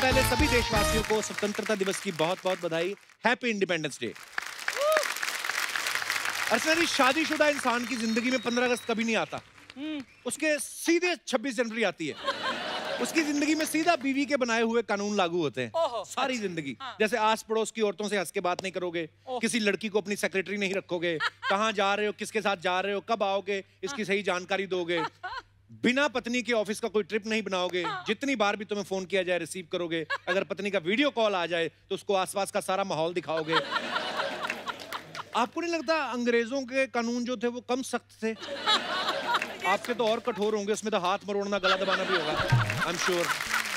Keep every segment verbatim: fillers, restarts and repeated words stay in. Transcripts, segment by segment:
पहले सभी देशवासियों को स्वतंत्रता दिवस की बहुत बहुत बधाई। Happy independence day. Archana ji, शादीशुदा इंसान की जिंदगी में पंद्रह अगस्त कभी नहीं आता, उसके सीधे छब्बीस जनवरी आती है। उसकी जिंदगी में सीधा बीवी के बनाए हुए कानून लागू होते हैं सारी जिंदगी। हाँ। जैसे आस पड़ोस की औरतों से हंस के बात नहीं करोगे, किसी लड़की को अपनी सेक्रेटरी नहीं रखोगे, कहाँ जा रहे हो, किसके साथ जा रहे हो, कब आओगे, इसकी सही जानकारी दोगे, बिना पत्नी के ऑफिस का कोई ट्रिप नहीं बनाओगे, जितनी बार भी तुम्हें फोन किया जाए रिसीव करोगे, अगर पत्नी का वीडियो कॉल आ जाए तो उसको आसपास का सारा माहौल दिखाओगे। आपको नहीं लगता अंग्रेजों के कानून जो थे वो कम सख्त थे? आपके तो और कठोर होंगे, उसमें तो हाथ मरोड़ना, गला दबाना भी होगा, आई एम श्योर।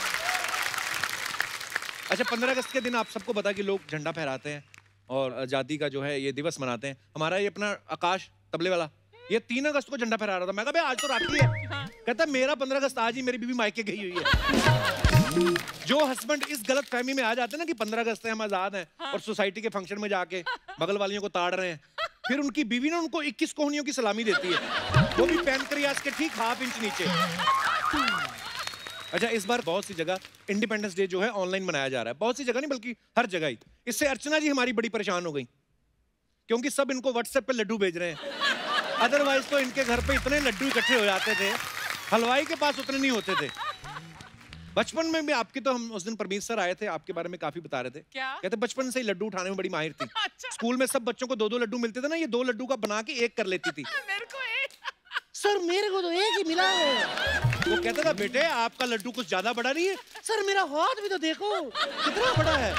अच्छा, पंद्रह अगस्त के दिन आप सबको पता कि लोग झंडा फहराते हैं और आजादी का जो है ये दिवस मनाते हैं। हमारा ये अपना आकाश तबले वाला, ये तीन अगस्त को झंडा फहरा रहा था। मैं कहा आज तो राखी है। हाँ। कहता मेरा पंद्रह अगस्त आज ही मेरी बीवी मायके गई हुई है। जो हस्बैंड इस गलत फहमी में आ जाते हैं ना कि पंद्रह अगस्त है, हम आजाद हैं, हाँ। और सोसाइटी के फंक्शन में जाके बगल वालियों को ताड़ रहे हैं, फिर उनकी बीवी ना उनको इक्कीस कोहनियों की सलामी देती है, वो भी पैनक्रियास के ठीक हाफ इंच नीचे। अच्छा, इस बार बहुत सी जगह इंडिपेंडेंस डे जो है ऑनलाइन मनाया जा रहा है, बहुत सी जगह नहीं बल्कि हर जगह ही। इससे अर्चना जी हमारी बड़ी परेशान हो गई, क्योंकि सब इनको व्हाट्सएप पे लड्डू भेज रहे हैं। अदरवाइज तो इनके घर पे इतने लड्डू इकट्ठे हो जाते थे, हलवाई के पास उतने नहीं होते थे। बचपन में भी आपकी तो हम उस दिन परमीत सर आए थे, आपके बारे में काफी बता रहे थे। क्या? कहते बचपन से ही लड्डू उठाने में बड़ी माहिर थी। अच्छा। स्कूल में सब बच्चों को दो दो लड्डू मिलते थे ना, ये दो लड्डू का बना के एक कर लेती थी। मेरे को एक। सर मेरे को तो एक ही मिला है। वो कहता था बेटे आपका लड्डू कुछ ज्यादा बड़ा नहीं है। सर मेरा हाथ भी तो देखो कितना बड़ा है।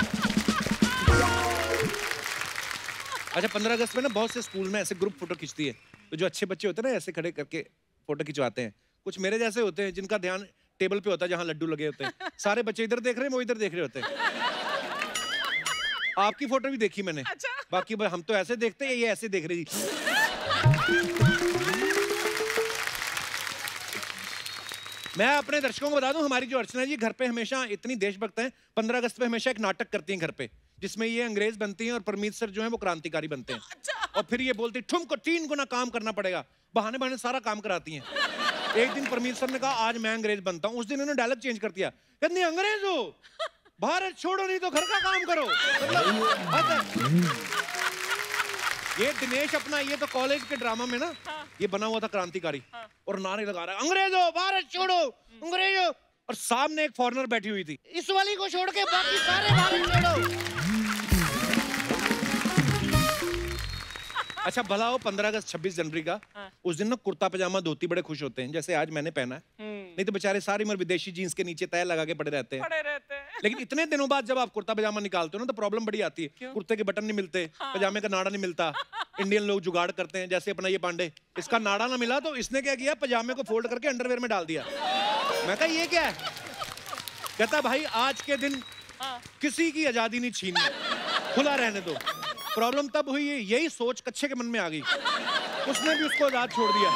अच्छा, पंद्रह अगस्त में ना बहुत से स्कूल में ऐसे ग्रुप फोटो खींचती है, तो जो अच्छे बच्चे होते हैं ना ऐसे खड़े करके फोटो खिंचवाते हैं। कुछ मेरे जैसे होते हैं जिनका ध्यान टेबल पे होता है जहां लड्डू लगे होते हैं। सारे बच्चे इधर देख रहे हैं, वो इधर देख रहे होते हैं। आपकी फोटो भी देखी मैंने। अच्छा? बाकी हम तो ऐसे देखते हैं, ये ऐसे देख रही। मैं अपने दर्शकों को बता दूं, हमारी जो अर्चना जी घर पे हमेशा इतनी देशभक्त हैं, पंद्रह अगस्त पे हमेशा एक नाटक करती हैं घर पे, जिसमें ये अंग्रेज बनती हैं और परमीत सर जो है वो क्रांतिकारी बनते हैं। अच्छा। और फिर ये बोलती तुमको तीन गुना काम करना पड़ेगा, बहाने बहाने सारा काम कराती हैं। एक दिन परमीत सर ने कहा आज मैं अंग्रेज बनता हूँ, उस दिन उन्होंने डायलॉग चेंज कर दिया, कहती अंग्रेज हो भारत छोड़ो नहीं तो घर का काम करो। मतलब ये दिनेश अपना ये तो कॉलेज के ड्रामा में ना ये बना हुआ था क्रांतिकारी, और नारे लगा रहा है अंग्रेजो भारत छोड़ो अंग्रेजो, और सामने एक फॉरेनर बैठी हुई थी, इस वाली को छोड़ के बाकी सारे भारत छोड़ो। अच्छा, भला हो पंद्रह अगस्त छब्बीस जनवरी का, हाँ। उस दिन ना कुर्ता पजामा धोती बड़े खुश होते हैं, जैसे आज मैंने पहना है, नहीं तो बेचारे सारी उम्र विदेशी जीन्स के नीचे तय लगा के पड़े रहते हैं, पड़े रहते हैं। लेकिन इतने दिनों बाद जब आप कुर्ता पजामा निकालते हो ना तो प्रॉब्लम बड़ी आती है। कुर्ते के बटन नहीं मिलते, हाँ। पजामे का नाड़ा नहीं मिलता। इंडियन लोग जुगाड़ करते हैं, जैसे अपना ये पांडे, इसका नाड़ा ना मिला तो इसने क्या किया, पजामे को फोल्ड करके अंडरवेयर में डाल दिया। मैं कहा ये क्या है? कहता भाई आज के दिन किसी की आजादी नहीं छीनी, खुला रहने दो। प्रॉब्लम तब हुई, यही सोच कच्चे के मन में आ गई, उसने भी उसको आजाद छोड़ दिया।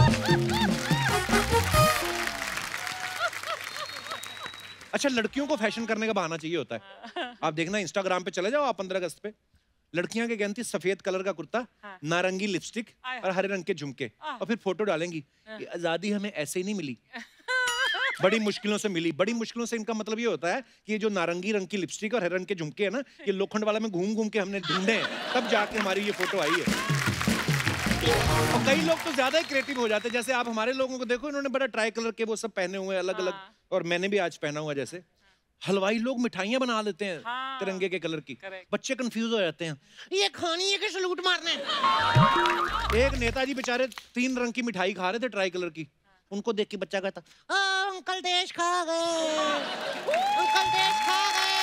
अच्छा, लड़कियों को फैशन करने का बहाना चाहिए होता है। आप देखना इंस्टाग्राम पे चले जाओ आप पंद्रह अगस्त पे, लड़कियां के गहनती सफेद कलर का कुर्ता, हाँ। नारंगी लिपस्टिक और हरे रंग के झुमके, और फिर फोटो डालेंगी, आजादी हमें ऐसे ही नहीं मिली, बड़ी मुश्किलों से मिली। बड़ी मुश्किलों से इनका मतलब ये होता है कि ये जो नारंगी रंग की लिपस्टिक और हरे रंग के झुमके है ना, ये लोखंड वाला में घूम घूम के हमने ढूंढे हैं, तब जाके हमारी ये फोटो आई है। और कई लोग तो ज्यादा ही क्रिएटिव हो जाते हैं, जैसे आप हमारे लोगों को देखो, इन्होंने बड़ा ट्राई कलर के वो सब पहने हुए अलग अलग, और मैंने भी आज पहना हुआ। जैसे हलवाई लोग मिठाइयां बना लेते हैं, हाँ। तिरंगे के कलर की, बच्चे कंफ्यूज हो जाते हैं, ये खानी है कि सलूट मारने। एक नेताजी बेचारे तीन रंग की मिठाई खा रहे थे ट्राई कलर की, उनको देख के बच्चा कहता अंकल देश खा गए, अंकल देश खा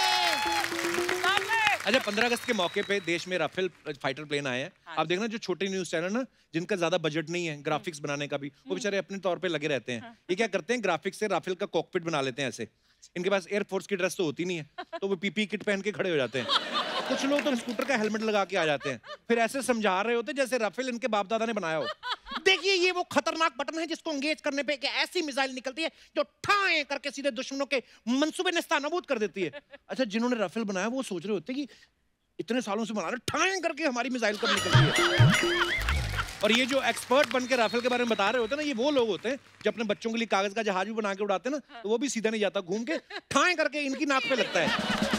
गए। अच्छा, पंद्रह अगस्त के मौके पे देश में राफेल फाइटर प्लेन आए हैं। हाँ। आप देखना जो छोटे न्यूज चैनल ना जिनका ज्यादा बजट नहीं है ग्राफिक्स बनाने का भी, वो बेचारे अपने तौर पे लगे रहते हैं। हाँ। ये क्या करते हैं, ग्राफिक्स से राफेल का कॉकपिट बना लेते हैं ऐसे। इनके पास एयरफोर्स की ड्रेस तो होती नहीं है, तो वो पीपी किट पहन के खड़े हो जाते हैं। कुछ लोग तो स्कूटर का हेलमेट लगा के आ जाते हैं, फिर ऐसे समझा रहे होते जैसे राफेल इनके बाप दादा ने बनाया हो। देखिए ये वो खतरनाक बटन है जिसको एंगेज करने पे एक ऐसी मिसाइल निकलती है जो ठाए करके सीधे दुश्मनों के मंसूबे नेस्तनाबूद कर देती है। अच्छा, जिन्होंने राफेल बनाया वो सोच रहे होते कि इतने सालों से बना रहे, ठाए करके हमारी मिसाइल कब निकलती है। और ये जो एक्सपर्ट बन के राफेल के बारे में बता रहे होते हैं ना, ये वो लोग होते हैं जो अपने बच्चों के लिए कागज का जहाज भी बना के उड़ाते हैं ना, तो वो भी सीधा नहीं जाता, घूम के ठाएं करके इनकी नाक पे लगता है।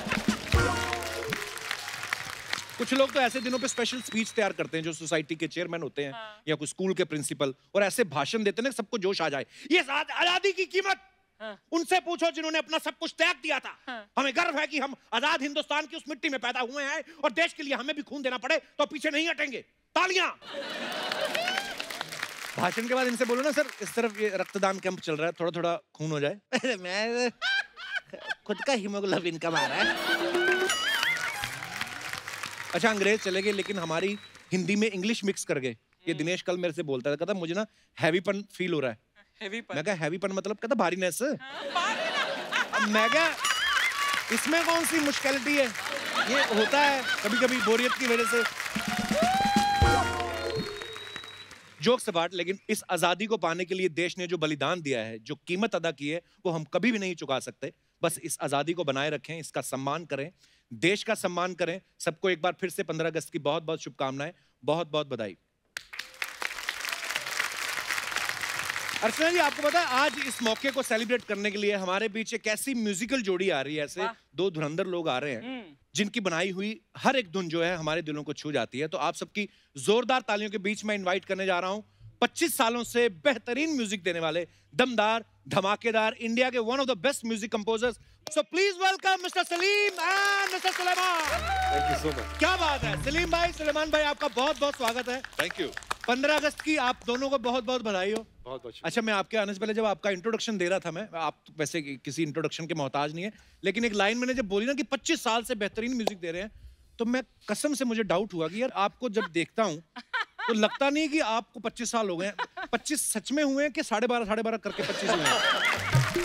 कुछ लोग तो ऐसे दिनों पे स्पेशल स्पीच तैयार करते हैं, जो सोसाइटी के चेयरमैन होते हैं हाँ। या कोई स्कूल के प्रिंसिपल, और ऐसे भाषण देते हैं सबको जोश आ जाए। ये आजादी की कीमत हाँ। उनसे पूछो जिन्होंने अपना सब कुछ त्याग दिया था हाँ। हमें गर्व है कि हम आजाद हिंदुस्तान की उस मिट्टी में पैदा हुए हैं, और देश के लिए हमें भी खून देना पड़े तो पीछे नहीं हटेंगे। तालियां। भाषण के बाद इनसे बोलो ना, सर इस तरफ ये रक्तदान कैंप चल रहा है, थोड़ा थोड़ा खून हो जाए। मैं खुद का हीमोग्लोबिन कम आ रहा है। अच्छा, अंग्रेज चले गए, लेकिन हमारी हिंदी में इंग्लिश मिक्स कर गए। ये दिनेश कल मेरे से बोलता था, कहता मुझे ना हैवीपन फील हो रहा है। हैवीपन? मैं कहा हैवीपन मतलब? कहता भारीनेस। हाँ, मैं कहा इसमें कौन सी मुश्किलिटी है, ये होता है कभी कभी बोरियत की वजह से। जोक से बात, लेकिन इस आजादी को पाने के लिए देश ने जो बलिदान दिया है, जो कीमत अदा की है, वो हम कभी भी नहीं चुका सकते। बस इस आजादी को बनाए रखें, इसका सम्मान करें, देश का सम्मान करें। सबको एक बार फिर से पंद्रह अगस्त की बहुत बहुत शुभकामनाएं, बहुत बहुत बधाई। अर्चना जी, आपको पता है आज इस मौके को सेलिब्रेट करने के लिए हमारे बीच एक ऐसी म्यूजिकल जोड़ी आ रही है, ऐसे दो धुरंधर लोग आ रहे हैं जिनकी बनाई हुई हर एक धुन जो है हमारे दिलों को छू जाती है। तो आप सबकी जोरदार तालियों के बीच में इनवाइट करने जा रहा हूं पच्चीस सालों से बेहतरीन म्यूजिक देने वाले, दमदार, धमाकेदार, इंडिया के one of the best music composers. So please welcome mister Salim and mister Salman. Thank you so much. क्या बात है सलीम भाई, सलमान भाई, आपका बहुत बहुत स्वागत है। Thank you. पंद्रह अगस्त की आप दोनों को बहुत बहुत बधाई हो। बहुत बहुत। अच्छा, मैं आपके आने से पहले जब आपका इंट्रोडक्शन दे रहा था, मैं आप तो वैसे किसी इंट्रोडक्शन के मोहताज नहीं है, लेकिन एक लाइन मैंने जब बोली ना कि पच्चीस साल से बेहतरीन म्यूजिक दे रहे हैं, तो मैं कसम से मुझे डाउट हुआ कि यार आपको जब देखता हूँ तो लगता नहीं कि आपको पच्चीस साल हो गए हैं। पच्चीस सच में हुए हैं कि साढ़े बारह साढ़े बारह करके पच्चीस हुए हैं?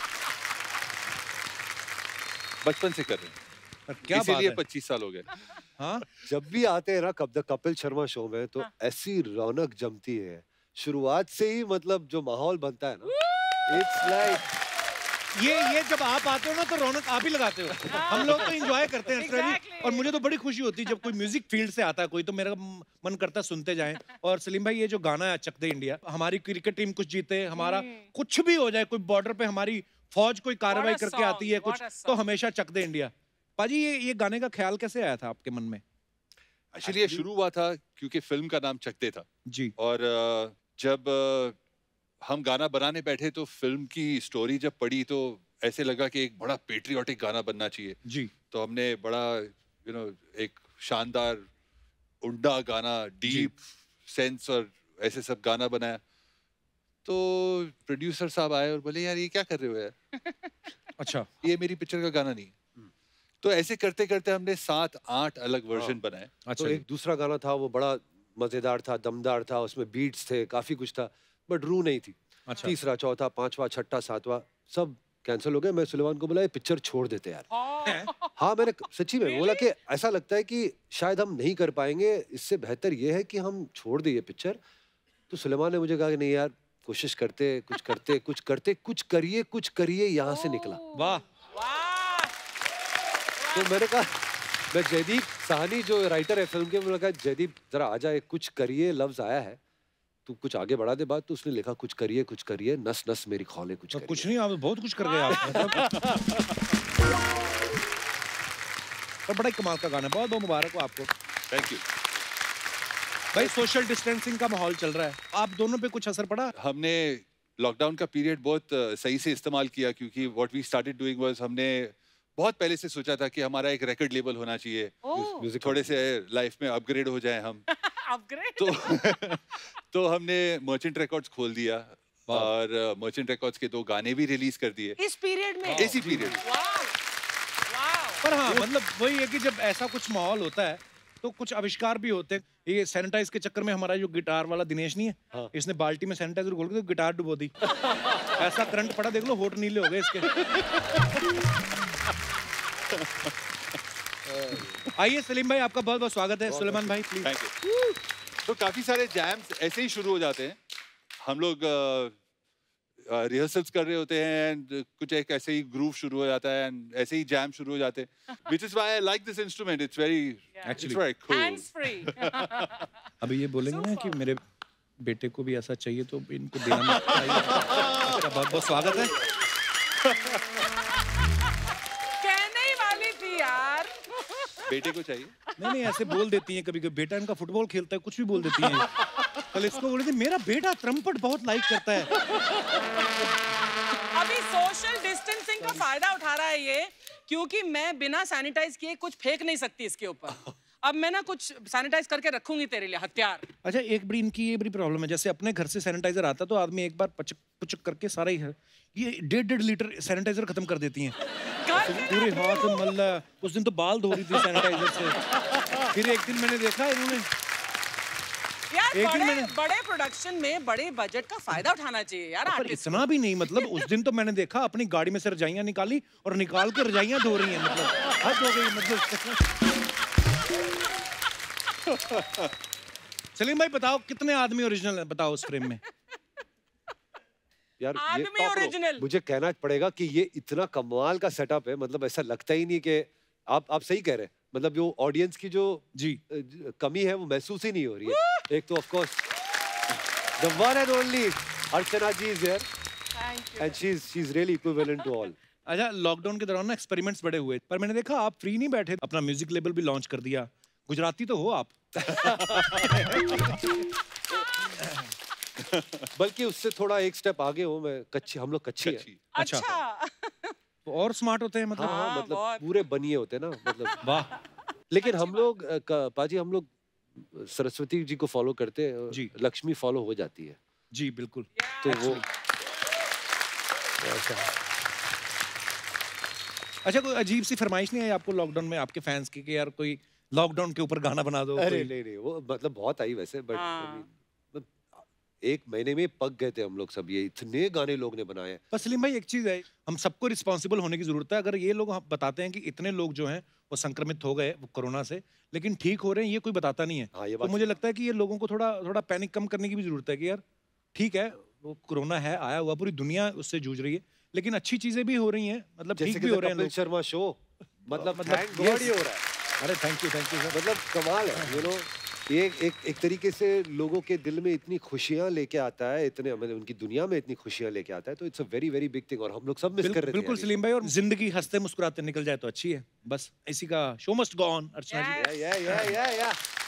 बचपन से कर रहे हैं, क्या इसीलिए पच्चीस साल हो गए। हाँ, जब भी आते हैं ना कब द कपिल शर्मा शो में, तो हाँ। ऐसी रौनक जमती है शुरुआत से ही, मतलब जो माहौल बनता है ना, इट्स लाइक ये ये जब आप आते हो ना तो रौनक आप ही लगाते हो। हम लोग तो एंजॉय करते हैं exactly. और मुझे तो बड़ी खुशी होती है जब कोई म्यूजिक फील्ड से आता है कोई, तो मेरा मन करता है सुनते जाएं। और सलीम भाई, ये जो गाना है चक दे इंडिया, हमारी क्रिकेट टीम कुछ जीते, हमारा कुछ भी हो जाए, कोई बॉर्डर पे हमारी फौज कोई कार्रवाई करके आती है कुछ, तो हमेशा चक दे इंडिया। पाजी, ये ये गाने का ख्याल कैसे आया था आपके मन में? एक्चुअली ये शुरू हुआ था क्योंकि फिल्म का नाम चक दे था जी, और जब हम गाना बनाने बैठे तो फिल्म की स्टोरी जब पढ़ी तो ऐसे लगा कि एक बड़ा पेट्रियोटिक गाना बनना चाहिए जी। तो हमने बड़ा यू नो एक शानदार उंडा गाना, डीप सेंस और ऐसे सब गाना बनाया। तो प्रोड्यूसर साहब आए और बोले यार ये क्या कर रहे हो यार। अच्छा, ये मेरी पिक्चर का गाना नहीं। तो ऐसे करते करते हमने सात आठ अलग वर्जन बनाए। अच्छा, तो एक दूसरा गाना था वो बड़ा मजेदार था, दमदार था, उसमें बीट्स थे, काफी कुछ था, बट रू नहीं थी। अच्छा। तीसरा, चौथा, पांचवा, छठा, सातवां सब कैंसिल हो गए। मैं सुलेमान को बोला ये पिक्चर छोड़ देते यार। हाँ, मैंने सच्ची में बोला कि ऐसा लगता है कि शायद हम नहीं कर पाएंगे, इससे बेहतर ये है कि हम छोड़ दें ये पिक्चर। तो सुलेमान ने मुझे कहा कि नहीं यार, कोशिश करते, कुछ करते, कुछ करते, कुछ करिए, कुछ करिए, यहाँ से निकला। वाह। तो मैंने कहा, मैं जयदीप साहनी जो राइटर है फिल्म के, मैंने कहा जयदीप जरा आ जाए, कुछ करिए लफ्ज आया है, तू कुछ आगे बढ़ा दे बात। तो उसने लिखा कुछ करिए, कुछ करिए, नस नस मेरी खौले कुछ करिए। कुछ नहीं, आप बहुत कुछ कर गए आप। तो बड़ा कमाल का गाना, बहुत बहुत मुबारक हो आपको। थैंक यू भाई। सोशल डिस्टेंसिंग का माहौल चल रहा है, आप दोनों पे कुछ असर पड़ा? हमने लॉकडाउन का पीरियड बहुत सही से इस्तेमाल किया, क्योंकि what we started doing was, हमने बहुत पहले से सोचा था कि हमारा एक रिकॉर्ड लेबल होना चाहिए, म्यूजिक थोड़े से लाइफ में अपग्रेड हो जाए हम। अपग्रेड तो तो हमने मर्चेंट रिकॉर्ड्स खोल दिया और मर्चेंट रिकॉर्ड्स के दो गाने भी रिलीज कर दिए इस पीरियड में। इसी पीरियड। पर हाँ, मतलब वही है कि जब ऐसा कुछ माहौल होता है तो कुछ आविष्कार भी होते हैं। ये सैनिटाइज के चक्कर में हमारा जो गिटार वाला दिनेश नहीं है, हाँ। इसने बाल्टी में सैनिटाइजर घोल के तो गिटार डुबो दी। ऐसा करंट पड़ा, देख लो होठ नीले हो गए इसके। आइए सलीम भाई, आपका बहुत बहुत स्वागत है। सुलेमान भाई प्लीज। Thank you. तो काफी सारे जैम्स ऐसे ही शुरू हो जाते हैं। हम लोग रिहर्सल्स कर रहे होते हैं एंड कुछ एक ऐसे ही ग्रूव शुरू हो जाता है एंड ऐसे ही जैम शुरू हो जाते हैं, which is why I like this instrument, it's very actually very cool, hands free. अभी ये बोलेंगे ना कि मेरे बेटे को भी ऐसा चाहिए तो इनको देना चाहिए। बहुत बहुत स्वागत है। कहने ही वाली थी यार। बेटे को चाहिए? नहीं नहीं, ऐसे बोल देती हैं कभी कभी, बेटा इनका फुटबॉल खेलता है, कुछ भी बोल देती हैं। कल इसको बोली थी मेरा बेटा त्रम्पट बहुत लाइक करता है। अभी सोशल डिस्टेंसिंग का फायदा उठा रहा है ये, क्योंकि मैं बिना सैनिटाइज किए कुछ फेंक नहीं सकती इसके ऊपर। अब मैं ना कुछ सैनिटाइज करके रखूंगी तेरे लिए हथियार। अच्छा, एक बड़ी इनकी ये बड़ी प्रॉब्लम है, जैसे अपने घर से सैनिटाइजर आता तो आदमी एक बार पचक पुचक करके सारा ही है, ये डेढ़ डेढ़ लीटर सैनिटाइजर खत्म कर देती हैं। पूरे हाथ मल्ला, उस दिन तो बाल धो रही थी सैनिटाइजर से। फिर एक दिन मैंने देखा इन्होंने यार, बड़े मैंने... बड़े प्रोडक्शन में बड़े बजट का फायदा उठाना चाहिए यार। पर इतना भी नहीं, मतलब उस दिन तो मैंने देखा अपनी गाड़ी में से रजाइयां निकाली और निकाल के रजाइयां धो रही हैं, मतलब हद हो गई। मतलब सलीम भाई बताओ कितने आदमी ओरिजिनल है, बताओ उस फ्रेम में। यार आदमी ओरिजिनल, मुझे कहना पड़ेगा कि ये इतना कमाल का सेटअप है, मतलब ऐसा लगता ही नहीं कि आप आप सही कह रहे हैं, मतलब जो ऑडियंस की जो जी कमी है वो महसूस ही नहीं हो रही है। एक तो of course the one and only Archana ji is here and she is she is really equivalent to all. अच्छा, लॉकडाउन के दौरान ना एक्सपेरिमेंट्स बड़े हुए, पर मैंने देखा आप फ्री नहीं बैठे, अपना म्यूजिक लेबल भी लॉन्च कर दिया। गुजराती तो हो आप। बल्कि उससे थोड़ा एक स्टेप आगे हूँ मैं, कच्ची, हम लोग कच्ची है। अच्छा, तो और स्मार्ट होते हैं मतलब। हाँ, हाँ, मतलब पूरे बनिए होते हैं ना, मतलब वाह। लेकिन हम लोग पाजी हम लोग सरस्वती जी को फॉलो करते हैं, लक्ष्मी फॉलो हो जाती है। जी बिल्कुल। तो वो अच्छा, कोई अजीब सी फरमाइश नहीं आई आपको लॉकडाउन में आपके फैंस की कि यार कोई लॉकडाउन के ऊपर गाना बना दो? अरे नहीं नहीं, वो मतलब बहुत आई वैसे, बट एक महीने में पक गए थे हम लोग सब, ये इतने गाने लोग ने बनाए। पर सलीम भाई एक चीज है, हम सबको रिस्पॉन्सिबल होने की जरूरत है। अगर ये लोग बताते हैं कि इतने लोग जो हैं वो संक्रमित हो गए वो कोरोना से, लेकिन ठीक हो रहे हैं, ये कोई बताता नहीं है। हाँ, ये तो मुझे लगता है कि ये लोगों को थोड़ा थोड़ा पैनिक कम करने की भी जरूरत है कि यार ठीक है वो कोरोना है, आया हुआ, पूरी दुनिया उससे जूझ रही है, लेकिन अच्छी चीजें भी हो रही हैं, मतलब ठीक भी हो रहे हैं। कपिल शर्मा शो, मतलब मतलब थैंक गॉड ये हो रहा है। अरे thank you thank you sir, मतलब कमाल है, यू नो ये एक एक तरीके से लोगों के दिल में इतनी खुशियां लेके आता है, इतने मतलब उनकी दुनिया में इतनी खुशियां लेके आता है, तो it's a very very big thing और हम लोग सब मिस कर रहे थे। बिल्कुल सलीम भाई, और जिंदगी हंसते मुस्कुराते निकल जाए तो अच्छी है, बस इसी का show must go on. Archana ji, yeah yeah yeah या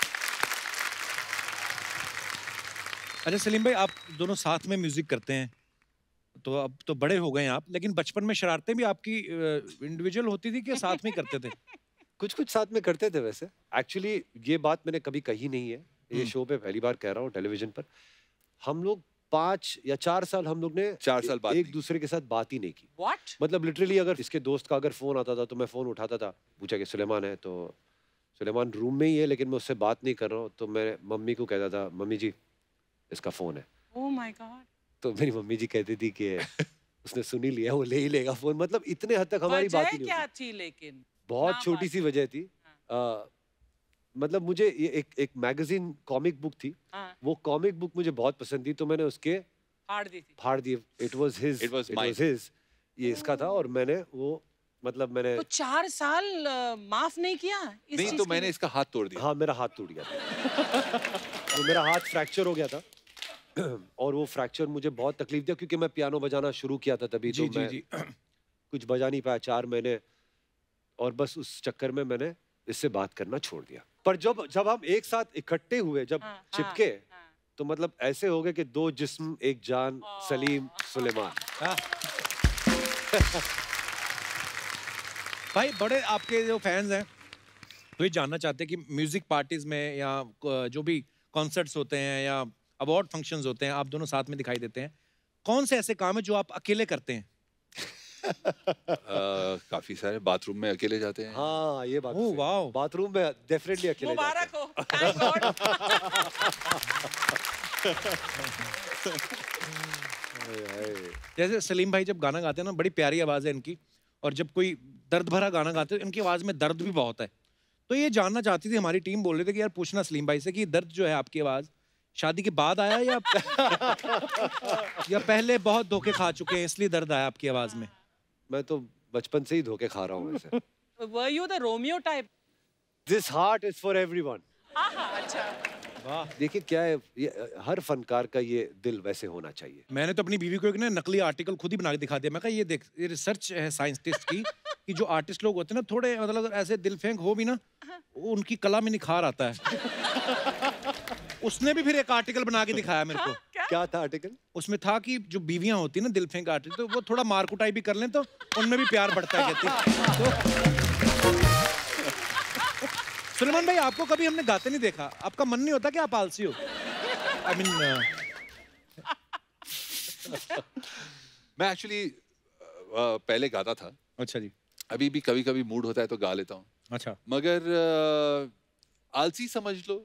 अच्छा सलीम भाई, आप दोनों साथ में म्यूजिक करते हैं, तो अब तो बड़े हो गए आप, लेकिन बचपन में शरारतें भी आपकी इंडिविजुअल होती थी कि साथ में करते थे? कुछ कुछ साथ में करते थे वैसे। एक्चुअली ये बात मैंने कभी कही नहीं है, ये शो पे पहली बार कह रहा हूँ टेलीविजन पर। हम लोग पाँच या चार साल हम लोग ने चार साल बात एक दूसरे के साथ बात ही नहीं की। What? मतलब लिटरली अगर इसके दोस्त का अगर फोन आता था तो मैं फोन उठाता था, पूछा कि सुलेमान है, तो सुलेमान रूम में ही है लेकिन मैं उससे बात नहीं कर रहा हूँ, तो मैं मम्मी को कहता था मम्मी जी इसका फोन है। Oh my God. तो मेरी मम्मी जी कहती थी कि उसने सुन ही लिया, वो ले ही लेगा फोन। मतलब इतने हद तक हमारी बात ही नहीं क्या थी, लेकिन बहुत छोटी सी वजह थी। आ, मतलब मुझे ये एक एक मैगजीन कॉमिक बुक थी, वो कॉमिक बुक मुझे बहुत पसंद थी, तो मैंने उसके फाड़ दी थी। फाड़ दी। It was his, it was his, ये इसका था, और मैंने वो मतलब मैंने तो चार साल uh, माफ नहीं किया इस नहीं, तो मैंने इसका हाथ तोड़ दिया। हाँ, मेरा हाथ टूट गया था। तो मेरा हाथ फ्रैक्चर हो गया था और वो फ्रैक्चर मुझे बहुत तकलीफ दिया, क्योंकि मैं पियानो बजाना शुरू किया था तभी। जी, तो जी, मैं जी। कुछ बजा नहीं पाया चार महीने, और बस उस चक्कर में मैंने इससे बात करना छोड़ दिया। पर जब जब हम एक साथ इकट्ठे हुए, जब हाँ, चिपके, हाँ, तो मतलब ऐसे हो गए कि दो जिस्म एक जान, सलीम सुलेमान। भाई बड़े आपके जो फैंस हैं तो ये जानना चाहते हैं कि म्यूजिक पार्टीज में या जो भी कॉन्सर्ट्स होते हैं या अवार्ड फंक्शंस होते हैं, आप दोनों साथ में दिखाई देते हैं, कौन से ऐसे काम है जो आप अकेले करते हैं? Uh, काफी सारे। बाथरूम में अकेले जाते हैं। हाँ, ये बात। ओह वाओ, बाथरूम में डेफिनेटली अकेले मुबारक हो, थैंक गॉड। जैसे सलीम भाई जब गाना गाते हैं ना, बड़ी प्यारी आवाज है इनकी, और जब कोई दर्द भरा गाना गाते हैं इनकी आवाज में दर्द भी बहुत है। तो ये जानना चाहती थी हमारी टीम, बोल रहे थे कि यार पूछना सलीम भाई से कि दर्द जो है आपकी आवाज, शादी के बाद आया या या पहले बहुत धोखे खा चुके हैं इसलिए दर्द आया आपकी आवाज में? मैं तो बचपन से ही धोखे खा रहा हूँ वैसे। Were you the Romeo type? This heart is for everyone. अच्छा। वाह, देखिए क्या है, ये हर फनकार का ये दिल वैसे होना चाहिए। मैंने तो अपनी बीवी को एक ना नकली आर्टिकल खुद ही बना के दिखा दिया। मैं कहा ये देख, ये रिसर्च है साइंटिस्ट की कि जो आर्टिस्ट लोग होते हैं ना थोड़े मतलब ऐसे दिल फेंक हो भी ना, उनकी कला में निखार आता है। उसने भी फिर एक आर्टिकल बना के दिखाया मेरे को। क्या, क्या था आर्टिकल? उसमें था कि जो बीवियां होती है ना दिल फेंक आर्टिस्ट, तो वो थोड़ा मार कुटाई भी कर लें तो उनमें भी प्यार बढ़ता है कहती। तो सलमान भाई आपको कभी हमने गाते नहीं देखा, आपका मन नहीं होता कि आप आलसी हो? I I mean mean, uh... मैं एक्चुअली uh, पहले गाता था। अच्छा जी। अभी भी कभी कभी मूड होता है तो गा लेता हूँ। अच्छा। मगर uh, आलसी समझ लो।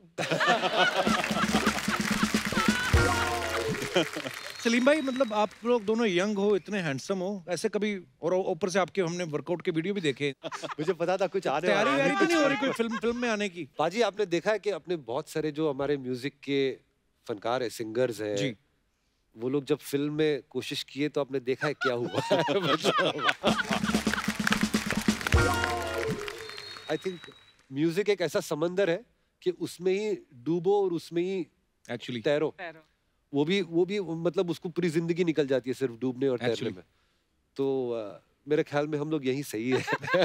सलीम भाई मतलब आप लोग दोनों यंग हो, इतने हैंडसम हो, ऐसे कभी, और ऊपर से आपके हमने वर्कआउट के वीडियो भी देखे। मुझे पता था कुछ आने तैयारी वाली तो नहीं हो रही कोई फिल्म फिल्म में आने की? बाजी आपने देखा है कि अपने बहुत सारे जो हमारे म्यूजिक के फनकार है, सिंगर्स है जी, वो लोग जब फिल्म में कोशिश किए तो आपने देखा है क्या हुआ। आई थिंक म्यूजिक एक ऐसा समंदर है कि उसमें ही डूबो और उसमें ही एक्चुअली तैरो। वो भी वो भी मतलब उसको पूरी जिंदगी निकल जाती है सिर्फ डूबने और तैरने में। तो uh, मेरे ख्याल में हम लोग यही सही है।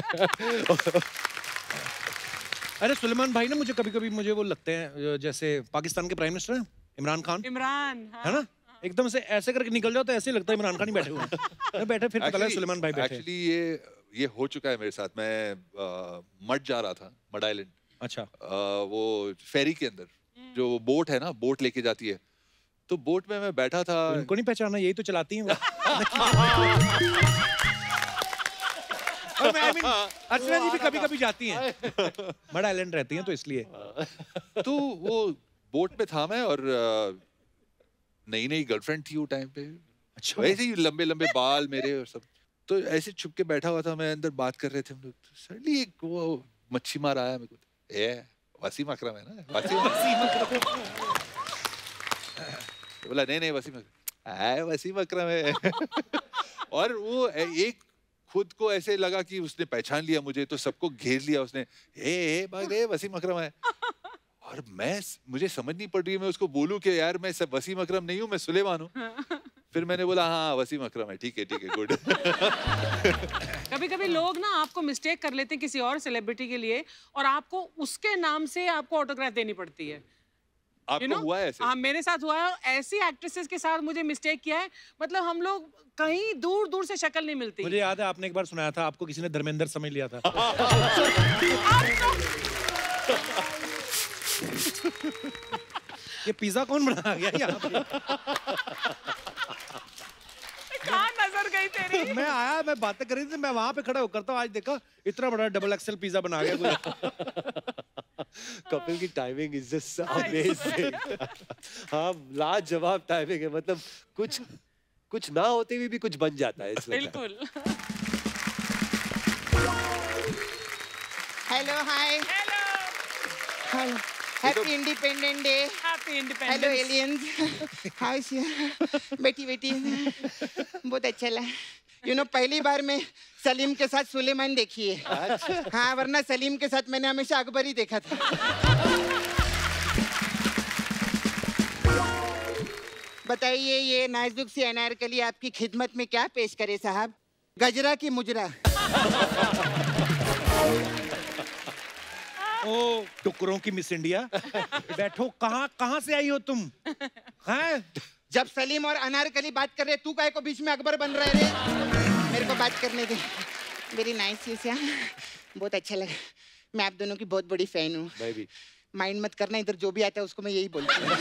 अरे सुलेमान भाई ना मुझे कभी कभी मुझे वो लगते हैं जैसे पाकिस्तान के प्राइम मिनिस्टर हैं इमरान खान। इमरान हाँ, है ना, एकदम से ऐसे करके निकल जाओ तो ऐसे ही लगता है इमरान खान ही बैठे हुए हैं। बैठे फिर पता लगा सुलेमान भाई बैठे। एक्चुअली ये ये हो चुका है मेरे साथ। मैं uh, मड जा रहा था, मड आइलैंड। अच्छा। uh, वो फेरी के अंदर जो बोट है ना, बोट लेके जाती है, तो बोट में मैं बैठा था। उनको नहीं पहचाना, यही तो चलाती हैं। अर्चना जी भी कभी कभी जाती हैं, मड आइलैंड रहती हैं तो इसलिए। तो वो बोट में था मैं और नई नई गर्लफ्रेंड थी वो टाइम पे। अच्छा। वैसे ही लंबे लंबे बाल मेरे और सब, तो ऐसे छुप के बैठा हुआ था मैं, अंदर बात कर रहे थे हम लोग। तो सडनली एक वो मच्छी मार आया मेरे को, ए वसीम अकरम है ना, वसीम अकरम। बोला नहीं नहीं वसीम अकरम, वसीम अकरम है। और वो एक खुद को ऐसे लगा कि उसने पहचान लिया मुझे, तो सबको घेर लिया उसने, ए ए भाग रे वसीम अकरम है। और मैं मुझे समझ नहीं पड़ रही, मैं उसको बोलूं कि यार मैं सब वसीम अकरम नहीं हूँ, मैं सुलेमान हूँ। फिर मैंने बोला हाँ वसीम अकरम है, ठीक है ठीक है गुड। कभी कभी लोग ना आपको मिस्टेक कर लेते हैं किसी और सेलिब्रिटी के लिए, और आपको उसके नाम से आपको ऑटोग्राफ देनी पड़ती है। आपको you know? हुआ है ऐसे? हाँ मेरे साथ हुआ है, और ऐसी एक्ट्रेसेस के साथ मुझे मिस्टेक किया है, मतलब हम लोग कहीं दूर दूर से शक्ल नहीं मिलती। मुझे याद है आपने एक बार सुनाया था आपको किसी ने धर्मेंद्र समझ लिया था। ये पिज्जा कौन बना गया यहाँ पे? कहाँ नजर गई तेरी? मैं आया, मैं बातें कर रही थी, मैं वहां पे खड़ा होकर था, आज देखा इतना बड़ा डबल एक्सेल पिज्जा बना गया कोई। कपिल की टाइमिंग इज जस्ट अमेजिंग। हाँ लाजवाब टाइमिंग है, मतलब कुछ कुछ ना होते हुए भी कुछ बन जाता है इसलिए। बिल्कुल। Hello hi hello hello happy independent day. Happy independence. Hello aliens, how is you? बेटी बेटी बहुत अच्छा लगा। यू नो पहली बार मैं सलीम के साथ सुलेमान देखी है। अच्छा। हाँ वरना सलीम के साथ मैंने हमेशा अकबर ही देखा था। बताइए ये नाजुक सी अनारकली आपकी खिदमत में क्या पेश करे साहब? गजरा की मुजरा? ओ टुकड़ों की मिस इंडिया। बैठो, कहाँ कहाँ से आई हो तुम? हैं? जब सलीम और अनारकली बात कर रहे, तू काहे को बीच में अकबर बन रहे रे? मेरे को बात करने दे। वेरी नाइस यू सर, बहुत अच्छा लगा। मैं आप दोनों की बहुत बड़ी फैन हूँ। मैं भी। माइंड मत करना, इधर जो भी आता है उसको मैं यही बोलती हूँ।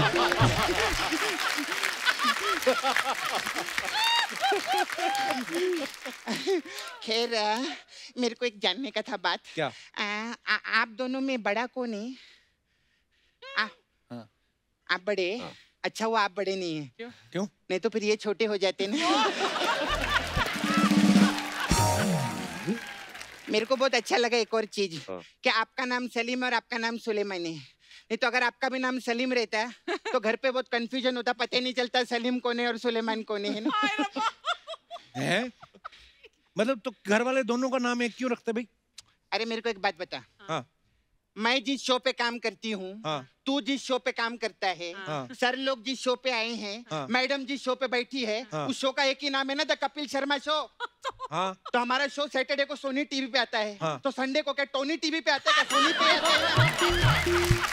खैर मेरे को एक जानने का था बात। क्या? आ, आ, आप दोनों में बड़ा कौन है? आ, हाँ। आप बड़े? हाँ। अच्छा वो आप बड़े नहीं है। क्यों? क्यों? नहीं तो फिर ये छोटे हो जाते ना। मेरे को बहुत अच्छा लगा एक और चीज। हाँ। कि आपका नाम सलीम और आपका नाम सुलेमान है, नहीं तो अगर आपका भी नाम सलीम रहता है तो घर पे बहुत कंफ्यूजन होता, पता नहीं चलता सलीम कौन है और सुलेमान कौन है ना। है? मतलब तो घर वाले दोनों का नाम एक क्यों रखते भाई? अरे मेरे को एक बात बता। हाँ। मैं जिस शो पे काम करती हूँ, हाँ। तू जिस शो पे काम करता है, हाँ। सर लोग जिस शो पे आए हैं, हाँ। मैडम जिस शो पे बैठी है, हाँ। उस शो का एक ही नाम है ना, द कपिल शर्मा शो। हाँ। तो हमारा शो सैटरडे को सोनी टीवी पे आता है, हाँ। तो संडे को क्या टोनी टीवी पे आता है, क्या सोनी पे आता है?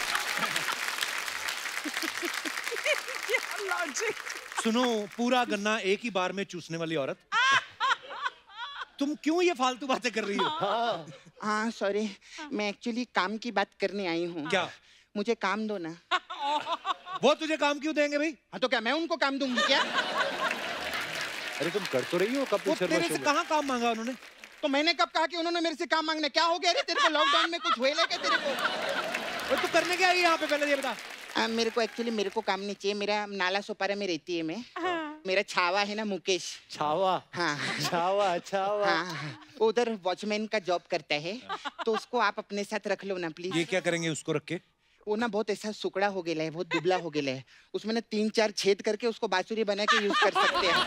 सुनो, पूरा गन्ना एक ही बार में चूसने वाली औरत, तुम क्यों ये फालतू बातें कर रही हो? हाँ, हाँ सॉरी, मैं एक्चुअली काम की बात करने आई हूँ। क्या? मुझे काम दो ना। वो तुझे काम क्यों देंगे भाई? हाँ तो क्या मैं उनको काम दूंगी क्या? अरे तुम कर तो रही हो कपिल शर्मा शो में। तेरे से कहाँ काम मांगा उन्होंने? तो मैंने कब कहा कि उन्होंने मेरे से काम मांगना? क्या हो गया रे तेरे को? लॉकडाउन में कुछ हुए क्या तेरे को? और तू करने क्या आई यहाँ पे, पहले ये बता। आ, मेरे को एक्चुअली मेरे को काम नहीं चाहिए, मेरा नाला सोपारा में रहती है मैं। हाँ। मेरा छावा है ना मुकेश। छावा? हाँ छावा छावा। हाँ, उधर वॉचमैन का जॉब करता है, तो उसको आप अपने साथ रख लो ना प्लीज। ये क्या करेंगे उसको रख के? वो ना बहुत ऐसा सुकड़ा हो गया है, बहुत दुबला हो गया है, उसमें ना तीन चार छेद करके उसको बांसुरी बना के यूज कर सकते हैं।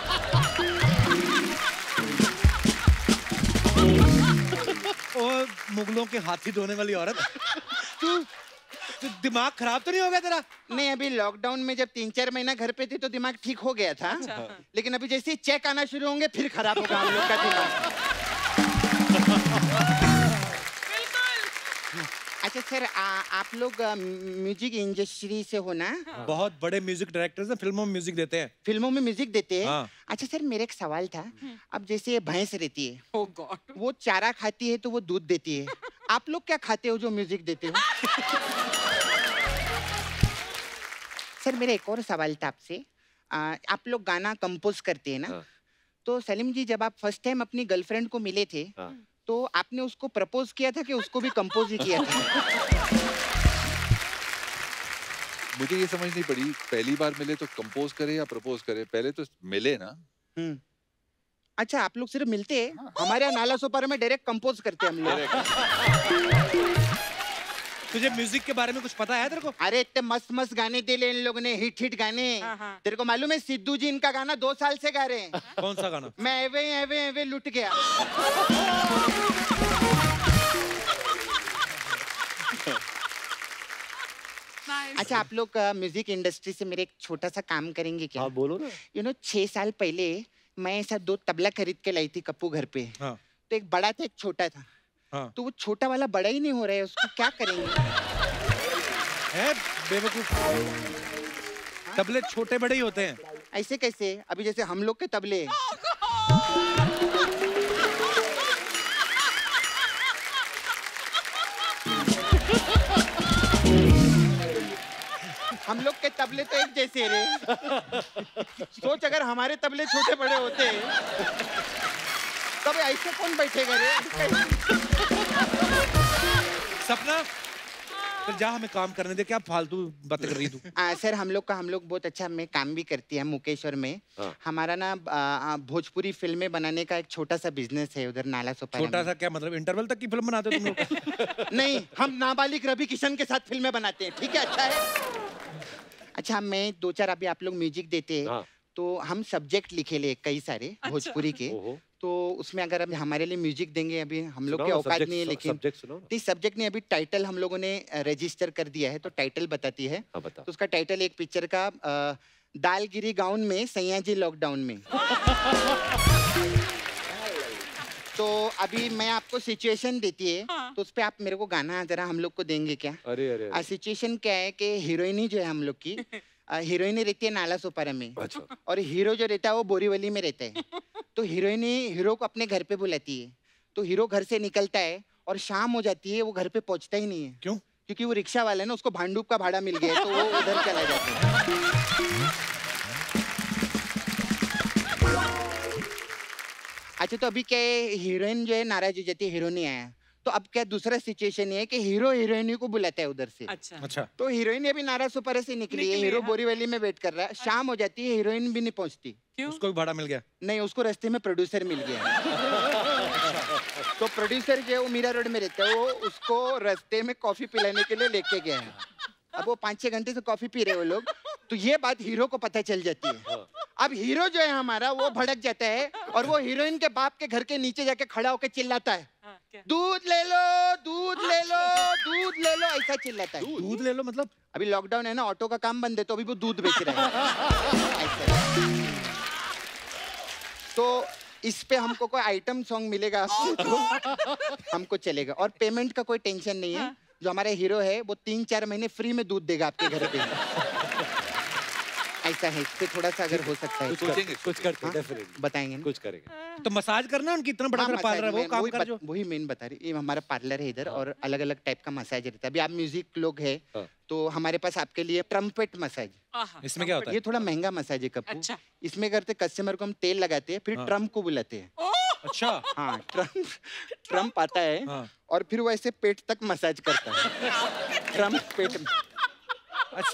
और मुगलों के हाथी धोने वाली औरत, तू तो दिमाग खराब तो नहीं हो गया तेरा? नहीं, अभी लॉकडाउन में जब तीन चार महीना घर पे थे तो दिमाग ठीक हो गया था। अच्छा। लेकिन अभी जैसे ही चेक आना शुरू होंगे फिर खराब होगा हम लोग का दिमाग। अच्छा सर, आ, आप लोग म्यूजिक इंडस्ट्री से हो ना? हाँ। बहुत बड़े म्यूजिक डायरेक्टर्स हैं, फिल्मों में म्यूजिक देते हैं। फिल्मों में म्यूजिक देते हैं? हाँ। अच्छा सर, मेरा एक सवाल था। अब जैसे भैंस रहती है, oh God. वो चारा खाती है तो वो दूध देती है, आप लोग क्या खाते हो जो म्यूजिक देते हो? सर मेरा एक और सवाल था आपसे, आप लोग गाना कंपोज करते हैं ना? हाँ। तो सलीम जी, जब आप फर्स्ट टाइम अपनी गर्लफ्रेंड को मिले थे, हाँ। तो आपने उसको प्रपोज किया था कि उसको भी कंपोज ही किया था? मुझे ये समझ नहीं पड़ी, पहली बार मिले तो कंपोज करे या प्रपोज करे? पहले तो मिले ना। हम्म। अच्छा, आप लोग सिर्फ मिलते हैं? हाँ। हमारे यहाँ नाला सोपारा में डायरेक्ट कंपोज करते हैं हम लोग। तुझे म्यूजिक के बारे में कुछ पता है तेरे को? अरे इतने मस्त मस्त गाने दे ले इन लोगों ने, हिट हिट गाने। हाँ। तेरे को मालूम है सिद्धू जी इनका गाना दो साल से गा रहे हैं। कौन सा गाना? मैं एवे एवे एवे लुट गया। अच्छा, आप लोग म्यूजिक इंडस्ट्री से मेरे एक छोटा सा काम करेंगे क्या? हाँ बोलो ना। यू नो छह साल पहले मैं ऐसा दो तबला खरीद के लाई थी कप्पू घर पे। हाँ। तो एक बड़ा था एक छोटा था। हाँ। तो वो छोटा वाला बड़ा ही नहीं हो रहा है, उसको क्या करेंगे? है बेवकूफ, तबले छोटे बड़े ही होते हैं। ऐसे कैसे? अभी जैसे हम लोग के तबले हम लोग के तबले तो एक जैसे रे। सोच अगर हमारे तबले छोटे बड़े होते तब ऐसे कौन बैठेगा रे? सपना, फिर जा, हमें काम करने दे, क्या फालतू बातें कर रही तू? सर हम लोग का हम लोग बहुत अच्छा मैं काम भी करती है मुकेश और मैं। हाँ। हमारा ना भोजपुरी फिल्में बनाने का एक छोटा सा बिजनेस है उधर नाला सोपारा। छोटा सा क्या मतलब? इंटरवल तक की फिल्म बनाते हो तुम लोग? नहीं, हम नाबालिग रवि किशन के साथ फिल्में बनाते हैं, ठीक है? अच्छा है। अच्छा, मैं दो चार अभी आप लोग म्यूजिक देते हैं। हाँ। तो हम सब्जेक्ट लिखे ले कई सारे। अच्छा। भोजपुरी के, तो उसमें अगर अभी हमारे लिए म्यूजिक देंगे, अभी हम लोग के औकात नहीं है, लेकिन इस सब्जेक्ट ने अभी टाइटल हम लोगों ने रजिस्टर कर दिया है, तो टाइटल बताती है। हाँ, बता। तो उसका टाइटल एक पिक्चर का आ, दालगिरी गाउन में सैया जी लॉकडाउन में। तो अभी मैं आपको सिचुएशन देती है। हाँ। तो उस पे आप मेरे को गाना जरा हम लोग को देंगे क्या? अरे अरे सिचुएशन क्या है कि हीरोइनी जो है हम लोग की, हीरोइनी रहती है नाला सोपारा में। अच्छा। और हीरो जो रहता है वो बोरीवली में रहता है। तो हीरोइनी हीरो को अपने घर पे बुलाती है, तो हीरो घर से निकलता है और शाम हो जाती है, वो घर पे पहुंचता ही नहीं है। क्यों? क्योंकि वो रिक्शा वाला है ना, उसको भांडूप का भाड़ा मिल गया है, तो वो उधर चला जाता है। अच्छा, तो अभी क्या है, हीरोइन जो है नाराज हो जाती है, हीरो नहीं आया, तो अब क्या दूसरा सिचुएशन है कि हीरो हीरोइनी को बुलाता है उधर से। अच्छा। अच्छा। तो हीरोइन अभी नारा सुपारा से निकली है, हीरो बोरीवली में वेट कर रहा है, शाम हो जाती है, हीरोइन भी नहीं पहुंचती। क्यों? उसको भी भाड़ा मिल गया? नहीं, उसको रास्ते में प्रोड्यूसर मिल गया। तो प्रोड्यूसर जो है वो मीरा रोड में रहता है, वो उसको रास्ते में कॉफी पिलाने के लिए लेके गया है। अब वो पाँच छह घंटे से कॉफी पी रहे वो लोग, तो ये बात हीरो को पता चल जाती है। अब हीरो जो है हमारा वो भड़क जाता है और वो हीरोइन के बाप के घर के नीचे जाके खड़ा होकर चिल्लाता है, दूध ले लो, दूध ले लो, दूध ले लो, ऐसा चिल्लाता है। दूध ले लो मतलब? अभी लॉकडाउन है ना, ऑटो का काम बंद है, तो अभी वो दूध बेच रहा है। तो इस पे हमको कोई आइटम सॉन्ग मिलेगा आपसे तो हमको चलेगा, और पेमेंट का कोई टेंशन नहीं है। जो हमारा हीरो है वो तीन चार महीने फ्री में दूध देगा आपके घर पे। ऐसा है, इससे थोड़ा सा अगर हो सकता है कुछ कुछ करते हैं, डेफिनेटली बताएंगे ना? कुछ करेंगे। तो मसाज करना उनकी इतना बड़ा हाँ, पार्लर है, वो काम कर जो वही मेन बता रही। ये हमारा पार्लर है इधर और अलग अलग टाइप का मसाज रहता है। अभी आप म्यूजिक लोग है तो हमारे पास आपके लिए ट्रम्पेट मसाज। इसमें क्या होता है? ये थोड़ा महंगा मसाज है कप्पू। अच्छा। इसमें करते कस्टमर को हम तेल लगाते हैं, फिर हाँ। ट्रम्प को बुलाते हैं। अच्छा। हाँ, ट्रम्प ट्रम्प आता है हाँ। और फिर वो ऐसे पेट तक मसाज करता है। ट्रम्प पेट में। अच्छा।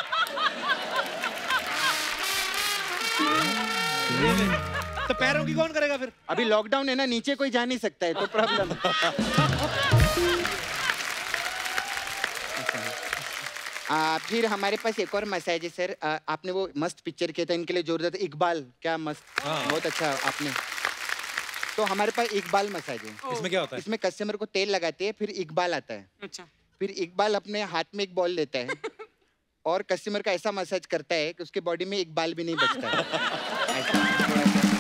तो पैरों की कौन करेगा फिर? अभी लॉकडाउन है ना, नीचे कोई जा नहीं सकता है तो प्रॉब्लम। आ, फिर हमारे पास एक और मसाज है सर। आ, आपने वो मस्त पिक्चर किया था, इनके लिए जोरदार था, इकबाल, क्या मस्त, बहुत अच्छा आपने। तो हमारे पास इकबाल मसाज है। इसमें क्या होता है? इसमें कस्टमर को तेल लगाते हैं, फिर इकबाल आता है। अच्छा। फिर इकबाल अपने हाथ में एक बॉल लेता है और कस्टमर का ऐसा मसाज करता है कि उसके बॉडी में एक बाल भी नहीं बचता है।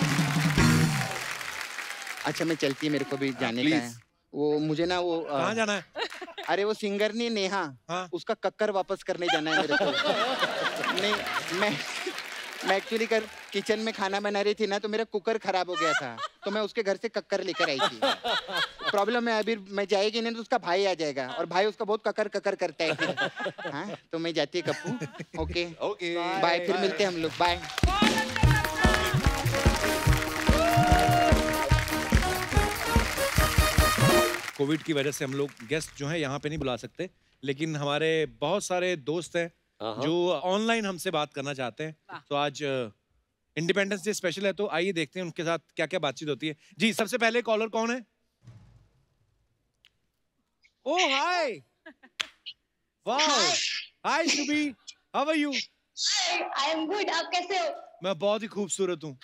अच्छा मैं चलती, मेरे को भी जाने का है। वो मुझे ना वो कहाँ जाना है? अरे वो सिंगर नहीं नेहा, हाँ? उसका कक्कर वापस करने जाना है मेरे को। नहीं, मैं मैं एक्चुअली कर किचन में खाना बना रही थी ना, तो मेरा कुकर खराब हो गया था, तो मैं उसके घर से कक्कर लेकर आई थी। प्रॉब्लम है अभी मैं जाएगी नहीं तो उसका भाई आ जाएगा और भाई उसका बहुत कक्कर कक्कर करता है फिर। हाँ तो मैं जाती है कप्पू। ओके ओके बाय, फिर मिलते हैं हम लोग, बाय। कोविड की वजह से हम लोग गेस्ट जो हैं यहाँ पे नहीं बुला सकते, लेकिन हमारे बहुत सारे दोस्त हैं जो ऑनलाइन हमसे बात करना चाहते हैं। तो आज इंडिपेंडेंस डे स्पेशल है, तो आइए देखते हैं उनके साथ क्या क्या बातचीत होती है। जी सबसे पहले कॉलर कौन है? Oh hi, wow, hi Shubhi, how are you? I am good, आप कैसे हो? मैं बहुत ही खूबसूरत हूँ।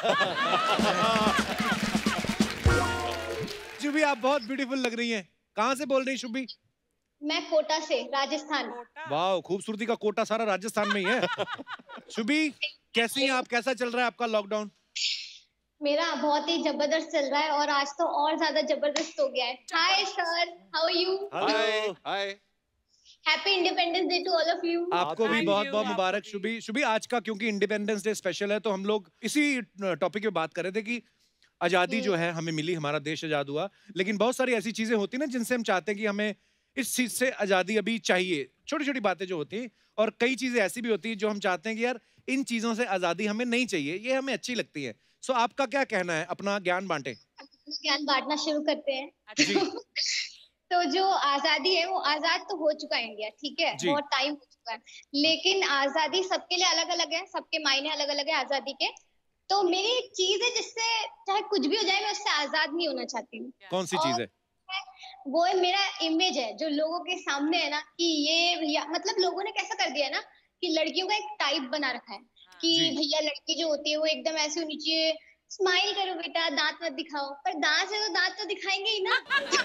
शुभी आप बहुत ब्यूटीफुल लग रही हैं। कहाँ से बोल रही हैं शुभी? मैं कोटा से, राजस्थान। वाह, खूबसूरती का कोटा सारा राजस्थान में ही है। शुभी कैसी हैं आप? कैसा चल रहा है आपका लॉकडाउन? मेरा बहुत ही जबरदस्त चल रहा है और आज तो और ज्यादा जबरदस्त हो गया है। Hi sir, how are you? Hi hi, happy independence day to all of you. आपको भी बहुत बहुत मुबारक शुभी। शुभी आज का क्योंकि इंडिपेंडेंस डे स्पेशल है, तो हम लोग इसी टॉपिक पे बात कर रहे थे कि आजादी जो है हमें मिली, हमारा देश आजाद हुआ, लेकिन बहुत सारी ऐसी चीजें होती ना जिनसे हम चाहते हैं कि हमें इस चीज से आजादी अभी चाहिए। छोटी छोटी बातें जो होती हैं, और कई चीजें ऐसी भी होती हैं जो हम चाहते हैं कि यार इन चीजों से आजादी हमें नहीं चाहिए, ये हमें अच्छी लगती है। सो आपका क्या कहना है? अपना ज्ञान बांटे। ज्ञान बांटना शुरू करते हैं। तो जो आजादी है वो आजाद तो हो चुका है इंडिया, ठीक है, बहुत टाइम हो चुका है, लेकिन आजादी सबके लिए अलग अलग है, सबके मायने अलग अलग है आजादी के। तो मेरी एक चीज है जिससे चाहे कुछ भी हो जाए मैं उससे आजाद नहीं होना चाहती हूँ। कौन सी चीज है? वो है मेरा इमेज है जो लोगों के सामने है ना, कि ये या, मतलब लोगों ने कैसा कर दिया है ना कि लड़कियों का एक टाइप बना रखा है कि भैया लड़की जो होती है वो एकदम ऐसे होनी चाहिए, स्माइल करो बेटा, दांत मत दिखाओ, पर दांत है तो दांत तो दिखाएंगे ही ना।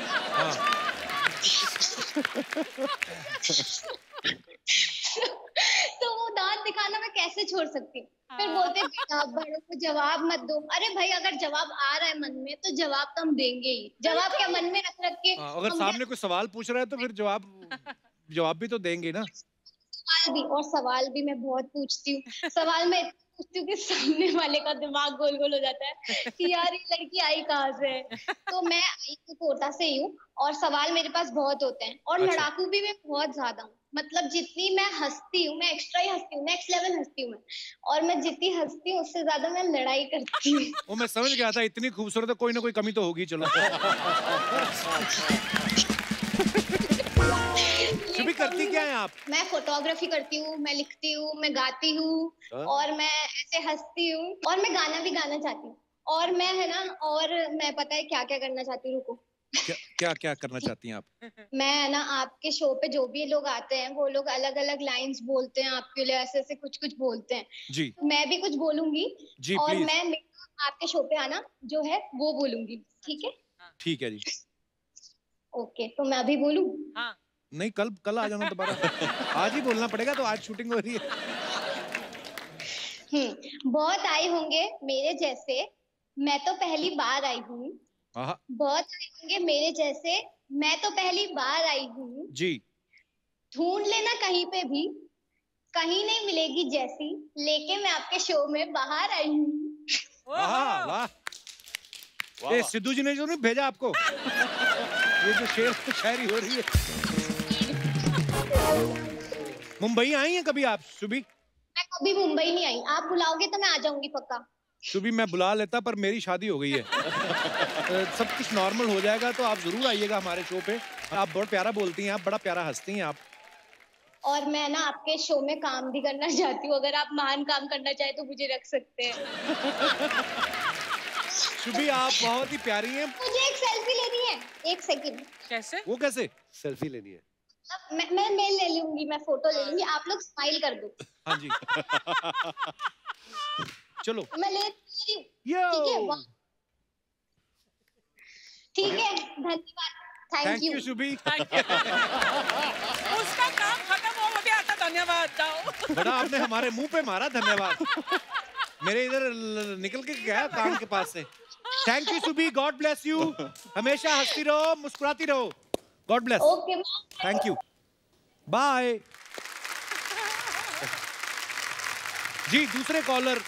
तो वो दांत दिखाना मैं कैसे छोड़ सकती हूँ? फिर बोलते बेटा बड़ों को जवाब मत दो। अरे भाई अगर जवाब आ रहा है मन में तो जवाब तो हम देंगे ही। जवाब क्या मन में रख रख के आ, अगर सामने कोई सवाल पूछ रहा है तो फिर जवाब जवाब भी तो देंगे ना। सवाल भी, और सवाल भी मैं बहुत पूछती हूँ। सवाल मैं पूछती हूँ कि सामने वाले का दिमाग गोल गोल हो जाता है कि यार ये लड़की आई कहाँ से है। तो मैं आई तो कोटा से ही हूँ और सवाल मेरे पास बहुत होते हैं, और अच्छा। लड़ाकू भी मैं बहुत ज्यादा हूँ। मतलब जितनी मैं हंसती हूँ, मैं एक्स्ट्रा ही हंसती हूँ, नेक्स्ट लेवल हंसती हूँ मैं, और मैं जितनी हंसती हूँ उससे ज्यादा मैं लड़ाई करती हूँ। वो मैं समझ गया था, इतनी खूबसूरत है, कोई ना कोई कमी तो होगी। चलो शुभी करती क्या है आप? मैं फोटोग्राफी करती हूँ, मैं लिखती हूँ, मैं गाती हूँ, और मैं ऐसे हंसती हूँ, और मैं गाना भी गाना चाहती हूँ, और मैं है ना, और मैं पता है क्या क्या करना चाहती हूँ, रुको। क्या क्या क्या करना चाहती हैं आप? मैं ना आपके शो पे जो भी लोग आते हैं वो लोग अलग अलग लाइंस बोलते हैं आपके लिए, ऐसे ऐसे कुछ कुछ बोलते हैं जी। मैं भी कुछ बोलूंगी जी, और प्लीज। मैं आपके शो पे आना जो है वो बोलूंगी, ठीक है? ठीक है जी। ओके, तो मैं अभी बोलूं? हाँ। नहीं, कल कल आ जाना दोबारा। आज ही बोलना पड़ेगा, तो आज शूटिंग हो रही है। हम्म बहुत आए होंगे मेरे जैसे, मैं तो पहली बार आई हूँ। बहुत आए होंगे मेरे जैसे, मैं तो पहली बार आई हूँ जी। ढूंढ लेना कहीं पे भी, कहीं नहीं मिलेगी जैसी, लेके मैं आपके शो में बाहर आई हूँ। वाह वाह। ये सिद्धू जी ने जो नहीं भेजा आपको, ये जो शेर शायरी हो रही है। मुंबई आई हैं कभी आप सुबी? मैं कभी मुंबई नहीं आई, आप बुलाओगे तो मैं आ जाऊंगी पक्का। सुबी मैं बुला लेता, पर मेरी शादी हो गई है। सब कुछ नॉर्मल हो जाएगा तो आप जरूर आइएगा हमारे शो पे। आप बहुत प्यारा बोलती हैं, आप बड़ा प्यारा हंसती हैं आप। और मैं ना आपके शो में काम भी करना चाहती हूँ, अगर आप महान काम करना चाहे तो मुझे रख सकते हैं। सुबी आप बहुत ही प्यारी हैं। मुझे एक सेल्फी लेनी है, एक सेकंड। कैसे? वो कैसे? सेल्फी लेनी है। मैं मैं मैं ले लूंगी, मैं फोटो ले लूंगी, आप लोग स्माइल कर दो। हाँ जी। चलो मैं ले रही हूँ। ठीक है, धन्यवाद, थैंक यू सुबी। उसका काम खत्म हो गया था, धन्यवाद दाओ। बड़ा आपने हमारे मुंह पे मारा, धन्यवाद। मेरे इधर निकल के गया काम के पास से। Thank you Subi, God bless you. हमेशा हंसती रहो, मुस्कुराती रहो। God bless. Okay, thank you, bye. जी दूसरे कॉलर।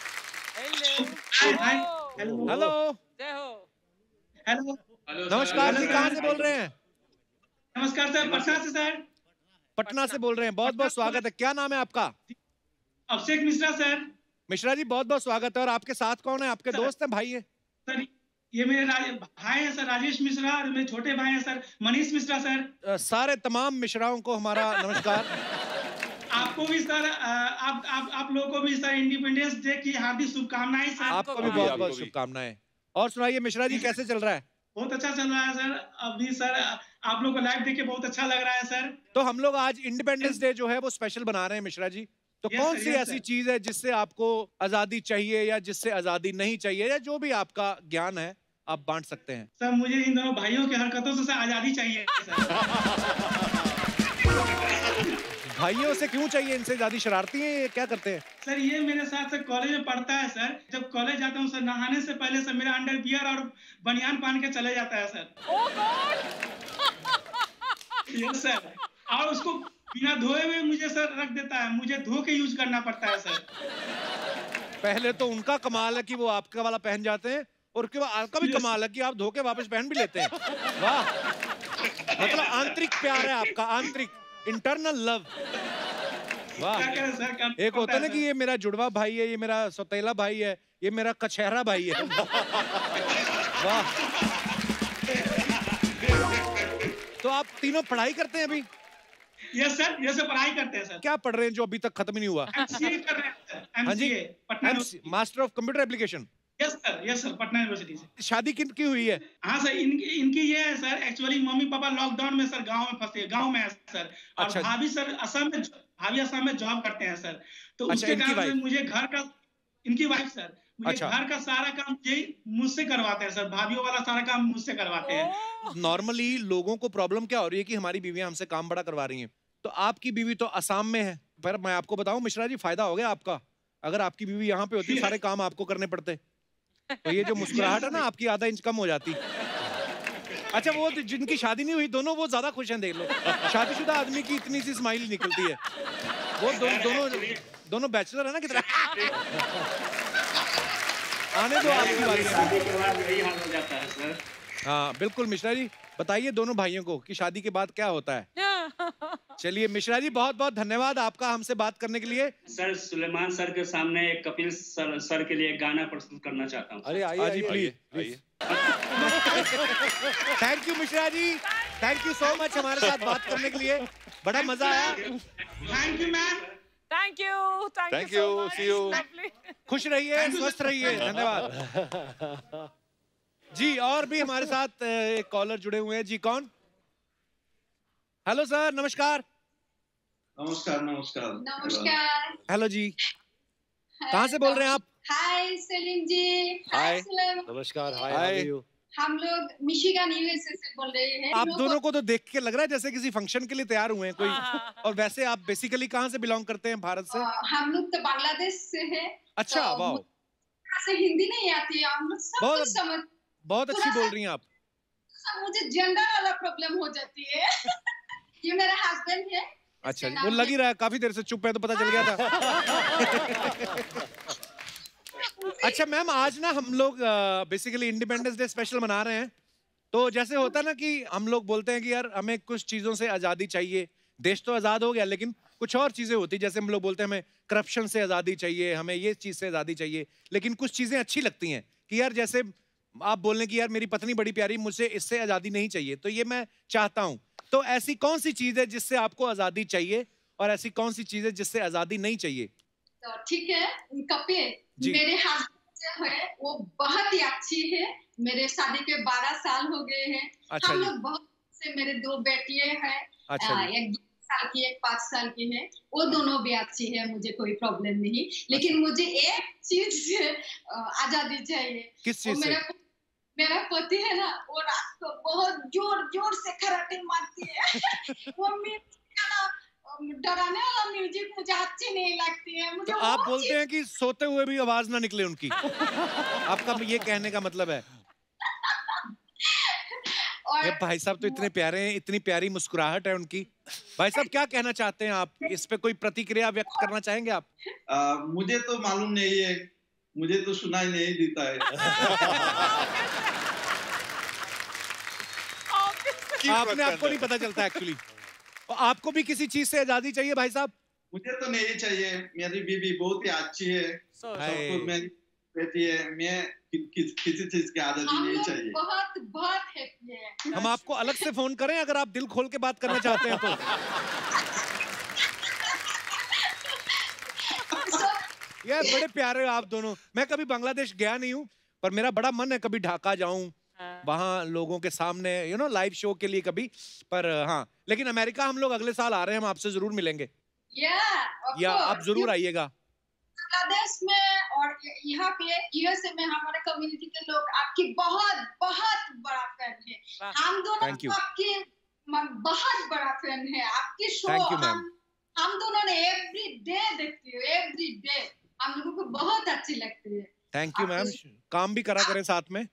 हेलो हेलो हेलो नमस्कार जी, कहाँ से बोल रहे हैं? नमस्कार सर, पटना से सर। पटना से बोल रहे हैं, बहुत बहुत स्वागत है। क्या नाम है आपका? अभिषेक मिश्रा सर। मिश्रा जी बहुत बहुत स्वागत है। और आपके साथ कौन है? आपके दोस्त हैं, भाई है? सर ये मेरे भाई हैं सर, राजेश मिश्रा, और मेरे छोटे भाई हैं सर, मनीष मिश्रा सर। सारे तमाम मिश्राओं को हमारा नमस्कार। आपको भी सर, आप आप आप लोगों को भी सर इंडिपेंडेंस डे की हार्दिक शुभकामनाएं सर। आपको भी बहुत बहुत शुभकामनाएं। और सुनाइए मिश्रा जी, कैसे चल रहा है? बहुत अच्छा चल रहा है सर। अभी सर आप लोग को लाइव देख के बहुत अच्छा लग रहा है सर। तो हम लोग आज इंडिपेंडेंस डे जो है वो स्पेशल बना रहे हैं मिश्रा जी। तो yes, कौन sir, सी yes, ऐसी sir. चीज है जिससे आपको आजादी चाहिए या जिससे आजादी नहीं चाहिए, या जो भी आपका ज्ञान है आप बांट सकते हैं। सर मुझे इन दोनों भाइयों की हरकतों से सर आजादी चाहिए सर। भाइयों से क्यों चाहिए? इनसे ज्यादा शरारती हैं, ये क्या करते हैं? सर ये मेरे साथ सर कॉलेज में पढ़ता है सर। जब कॉलेज जाता हूँ सर, नहाने से पहले सर मेरा अंडरवियर और बनियान पहन के चले जाता है sir. Oh God. Yes sir. और उसको बिना धोए हुए मुझे सर रख देता है, मुझे धो के यूज करना पड़ता है सर। पहले तो उनका कमाल है कि वो आपका वाला पहन जाते हैं, और उसके बाद आपका भी कमाल है कि आप धो के वापस पहन भी लेते हैं। वाह, मतलब आंतरिक प्यार है आपका, आंतरिक इंटरनल लव। वाह। एक होता है ना कि ये मेरा जुड़वा भाई है, ये मेरा सौतेला भाई है, ये मेरा कचहरा भाई है। वाह। तो आप तीनों पढ़ाई करते हैं अभी? यस सर, यस सर, पढ़ाई करते हैं सर। क्या पढ़ रहे हैं जो अभी तक खत्म ही नहीं हुआ? एमसीए कर रहे हैं sir. MCA Patna university, master of computer application. Yes sir, yes sir, Patna university से। शादी किन की हुई है? हाँ सर, इनकी इनकी ये है sir, actually mummy papa lockdown में सर गांव में फंसे, गांव में है सर। और अच्छा। भाभी सर असम में, भाभी असम में जॉब करते हैं सर। तो अच्छा, उसके कारण से मुझे घर का, इनकी वाइफ सर, मुझे अच्छा। घर का सारा काम यही मुझसे करवाते हैं सर। भाभीयों वाला सारा काम मुझसे करवाते हैं। नॉर्मली लोगों को प्रॉब्लम क्या हो रही है कि हमारी बीवियां हमसे काम बड़ा करवा रही हैं। तो आपकी बीवी तो असम में है, पर मैं आपको बताऊं मिश्रा जी, फायदा हो गया आपका। अगर आपकी बीवी यहाँ पे होती, सारे काम आपको करने पड़ते, तो ये जो मुस्कुराहट है ना आपकी आधा इंच कम हो जाती। अच्छा, वो जिनकी शादी नहीं हुई दोनों, वो ज्यादा खुश हैं, देख लो। शादीशुदा आदमी की इतनी सी स्माइल निकलती है। वो दो, दोनों दोनों बैचलर है ना कितना। आने दो आपकी बारी। शादी के बाद यही हाल हो जाता है सर। हाँ बिल्कुल मिश्रा जी, बताइए दोनों भाइयों को कि शादी के बाद क्या होता है। चलिए मिश्रा जी, बहुत बहुत धन्यवाद आपका हमसे बात करने के लिए। सर सुलेमान सर के सामने एक कपिल सर, सर के लिए गाना प्रस्तुत करना चाहता हूँ। अरे आइए आइए please. Thank you Mishra ji, thank you so much हमारे साथ बात करने के लिए, बड़ा मजा आया। Thank you ma'am. Thank you, thank you, see you. खुश रहिए, स्वस्थ रहिए, धन्यवाद। जी, और भी हमारे साथ एक कॉलर जुड़े हुए हैं। जी, कौन? हेलो सर, नमस्कार। नमस्कार नमस्कार नमस्कार। हेलो जी, कहाँ से बोल रहे हैं आप? हाय सलीम जी। हाय सलीम। नमस्कार। Hi, how are you? हम लोग मिशिगन यूएसए से बोल रहे हैं। आप दोनों को तो देख के लग रहा है जैसे किसी फंक्शन के लिए तैयार हुए हैं कोई। और वैसे आप बेसिकली कहाँ से बिलोंग करते हैं भारत से? हम लोग तो बांग्लादेश से हैं। अच्छा, वाह। से हिंदी नहीं आती है, हम लोग सब कुछ समझ। बहुत अच्छी बोल रही हैं आप। मुझे जेंडर वाला प्रॉब्लम हो जाती है। ये मेरा हस्बैंड है। अच्छा, वो लग ही रहा है, काफी देर से चुप है तो पता चल गया था। अच्छा मैम, आज ना हम लोग बेसिकली इंडिपेंडेंस डे स्पेशल मना रहे हैं। तो जैसे होता है ना कि हम लोग बोलते हैं कि यार हमें कुछ चीजों से आजादी चाहिए, देश तो आजाद हो गया लेकिन कुछ और चीजें होती, जैसे हम लोग बोलते हैं हमें करप्शन से आजादी चाहिए, हमें ये चीज से आजादी चाहिए, लेकिन कुछ चीजें अच्छी लगती हैं कि यार जैसे आप बोल रहे हैं कि यार मेरी पत्नी बड़ी प्यारी, मुझे इससे आजादी नहीं चाहिए, तो ये मैं चाहता हूँ। तो ऐसी कौन सी चीज है जिससे आपको आजादी चाहिए और ऐसी कौन सी चीज है जिससे आजादी नहीं चाहिए? तो ठीक है कपिल, मेरे हस्बैंड जो है वो बहुत ही अच्छी है। मेरे शादी के बारह साल हो गए हैं। अच्छा, हम लोग बहुत से, मेरे दो बेटियां हैं। अच्छा, एक दो साल की, एक पाँच साल की है। वो दोनों भी अच्छी है, मुझे कोई प्रॉब्लम नहीं। लेकिन अच्छा, मुझे एक चीज से आजादी चाहिए। किस चीज से? मेरा पति है ना, वो रात को बहुत जोर जोर से कराटे मारती है। वो डराने वाला म्यूजिक मुझे अच्छी नहीं लगती है। मुझे तो आप बोलते हैं कि सोते हुए भी आवाज ना निकले उनकी। आपका ये कहने का मतलब है? और ये भाई साहब तो इतने प्यारे हैं, इतनी प्यारी मुस्कुराहट है उनकी। भाई साहब क्या कहना चाहते हैं आप, इस पे कोई प्रतिक्रिया व्यक्त करना चाहेंगे आप? आ, मुझे तो मालूम नहीं है, मुझे तो सुनाई नहीं देता है। आपने आपको नहीं पता चलता एक्चुअली। और आपको भी किसी चीज से आजादी चाहिए भाई साहब? मुझे तो नहीं चाहिए, मेरी बीवी बहुत ही अच्छी है, सब कुछ मेरी बेटी है, मैं कि, कि, किसी चीज की आजादी नहीं चाहिए। बहुत बहुत हैप्पी है। हम आपको अलग से फोन करें अगर आप दिल खोल के बात करना चाहते हैं तो? यार बड़े प्यारे हो आप दोनों। मैं कभी बांग्लादेश गया नहीं हूँ, पर मेरा बड़ा मन है कभी ढाका जाऊं, वहाँ लोगों के सामने यू नो लाइव शो के लिए कभी। पर हाँ, लेकिन अमेरिका हम लोग अगले साल आ रहे हैं, हम आपसे जरूर मिलेंगे। yeah, या आप जरूर आइएगा। बांग्लादेश में और यहाँ पे यूएसए में हमारे कम्युनिटी के लोग आपकी बहुत बहुत बड़ा फैन है। हम दोनों आपके बहुत बड़ा फैन है। आपकी शो हम हम दोनों ने एवरी डे देखती है, एवरी डे हम लोगों को बहुत अच्छी लगती है। थैंक यू मैम, काम भी करा करें साथ में।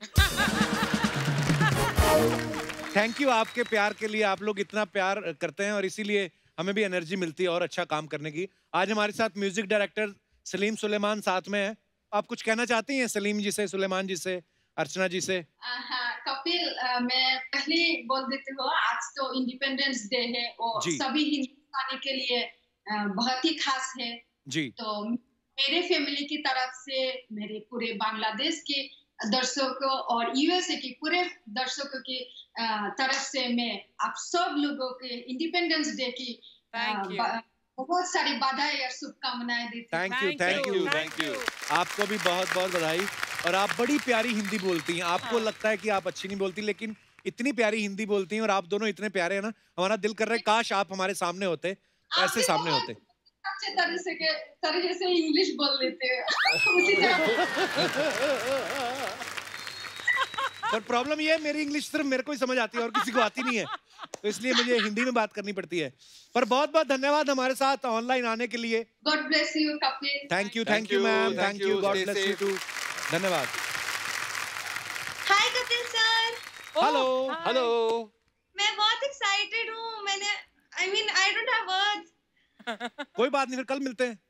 थैंक यू आपके प्यार के लिए, आप लोग इतना प्यार करते हैं और इसीलिए हमें भी एनर्जी मिलती है और अच्छा काम करने की। आज हमारे साथ म्यूजिक डायरेक्टर सलीम सुलेमान साथ में है। आप कुछ कहना चाहती हैं सलीम जी से, सुलेमान जी से, अर्चना जी से? हाँ कपिल, मैं पहले बोल देती हूँ, आज तो इंडिपेंडेंस डे है और सभी हिंदुस्तानी के लिए बहुत ही खास है जी। तो मेरे फैमिली की तरफ से, मेरे पूरे बांग्लादेश के दर्शकों और यूएसए के पूरे दर्शकों की तरफ से मैं आप सब लोगों के इंडिपेंडेंस डे की बहुत सारी बधाई और शुभकामनाएं देती हूँ। Thank you, thank you, thank you. आपको भी बहुत बहुत बधाई। और आप बड़ी प्यारी हिंदी बोलती हैं। आपको लगता है कि आप अच्छी नहीं बोलती, लेकिन इतनी प्यारी हिंदी बोलती हैं और आप दोनों इतने प्यारे हैं ना, हमारा दिल कर रहा है काश आप हमारे सामने होते, ऐसे सामने होते। अच्छे तरह से के तरह से इंग्लिश बोल लेते हैं। पर प्रॉब्लम ये है, मेरी इंग्लिश सिर्फ मेरे को ही समझ आती है और किसी को आती नहीं है, तो इसलिए मुझे हिंदी में बात करनी पड़ती है। पर बहुत बहुत धन्यवाद हमारे साथ ऑनलाइन आने के लिए। God bless you Kapil. Thank you, thank you ma'am, thank you, God bless you too. धन्यवाद। Hi Kapil sir. Hello hello. मैं बहुत एक्साइटेड हूँ। मैंने I mean I don't have words. कोई बात नहीं, फिर कल मिलते हैं।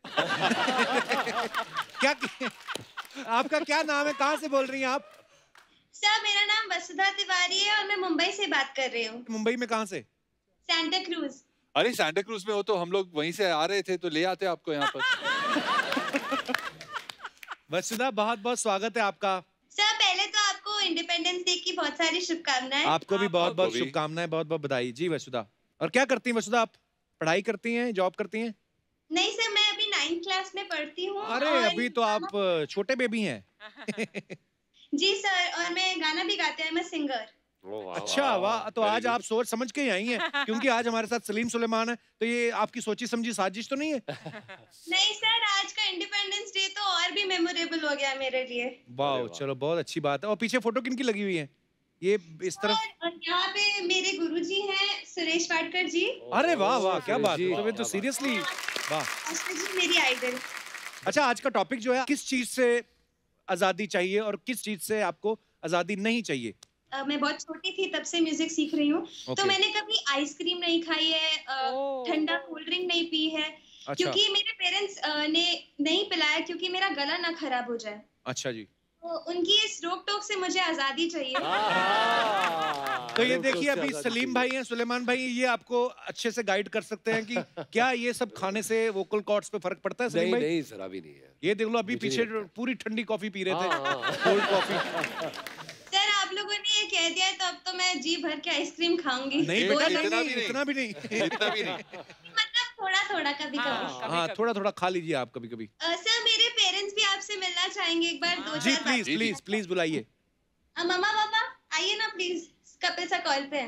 क्या आपका क्या नाम है, कहाँ से बोल रही हैं आप? सर मेरा नाम वसुधा तिवारी है और मैं मुंबई से बात कर रही हूँ। मुंबई में कहाँ से? सैंटा क्रूज। अरे सैंटा क्रूज में हो तो हम लोग वहीं से आ रहे थे, तो ले आते आपको यहाँ पर। वसुधा बहुत बहुत स्वागत है आपका। सर पहले तो आपको इंडिपेंडेंस डे की बहुत सारी शुभकामनाएं। आपको भी बहुत बहुत शुभकामनाएं, बहुत बहुत बधाई। जी वसुधा। और क्या करती हैं वसुधा आप? पढ़ाई करती हैं, जॉब करती हैं? नहीं सर, मैं अभी नाइन्थ क्लास में पढ़ती हूँ। अरे अभी तो आप छोटे बेबी हैं। जी सर, और मैं गाना भी गाते हैं, मैं सिंगर। अच्छा वाह, तो आज आप सोच समझ के ही आई हैं, क्योंकि आज हमारे साथ सलीम सुलेमान है, तो ये आपकी सोची समझी साजिश तो नहीं है? नहीं सर, आज का इंडिपेंडेंस डे तो और भी मेमोरेबल हो गया मेरे लिए। वाह, चलो बहुत अच्छी बात है। और पीछे फोटो किनकी लगी हुई है? ये इस तरफ और यहाँ पे मेरे गुरुजी हैं, सुरेश वाडकर जी। अरे वाह वाह, क्या बात है, तो, तो सीरियसली वाह। जी मेरी आइडल। अच्छा, आज का टॉपिक जो है, किस चीज से आजादी चाहिए और किस चीज से आपको आजादी नहीं चाहिए? Uh, मैं बहुत छोटी थी तब से म्यूजिक सीख रही हूँ, okay. तो मैंने कभी आइसक्रीम नहीं खाई है, uh, ठंडा कोल्ड ड्रिंक नहीं पी है, अच्छा। क्योंकि मेरे पेरेंट्स uh, ने नहीं पिलाया, क्योंकि मेरा गला ना खराब हो जाए। अच्छा जी। तो उनकी इस रोक टोक से मुझे आजादी चाहिए। तो ये देखिए, अभी सलीम भाई हैं, सुलेमान भाई, ये आपको अच्छे से गाइड कर सकते हैं कि क्या ये सब खाने से वोकल कॉर्ड्स पे फर्क पड़ता है? सलीम भाई नहीं सर, अभी नहीं है। ये देख लो, अभी पीछे पूरी ठंडी कॉफी पी रहे थे, कोल्ड कॉफी। सर आप लोगों ने ये कह दिया है, तो अब तो मैं जी भर के आइसक्रीम खाऊंगी। नहीं बेटा, इतना भी नहीं, इतना भी नहीं, इतना भी नहीं, मतलब थोड़ा थोड़ा कभी कभी। हाँ, थोड़ा थोड़ा खा लीजिए आप कभी कभी। सर मेरे पेरेंट्स भी आपसे मिलना चाहेंगे एक बार, दो जी प्लीज प्लीज प्लीज बुलाइए। मम्मा पापा आइए ना प्लीज, कपिल सर कॉल पे है।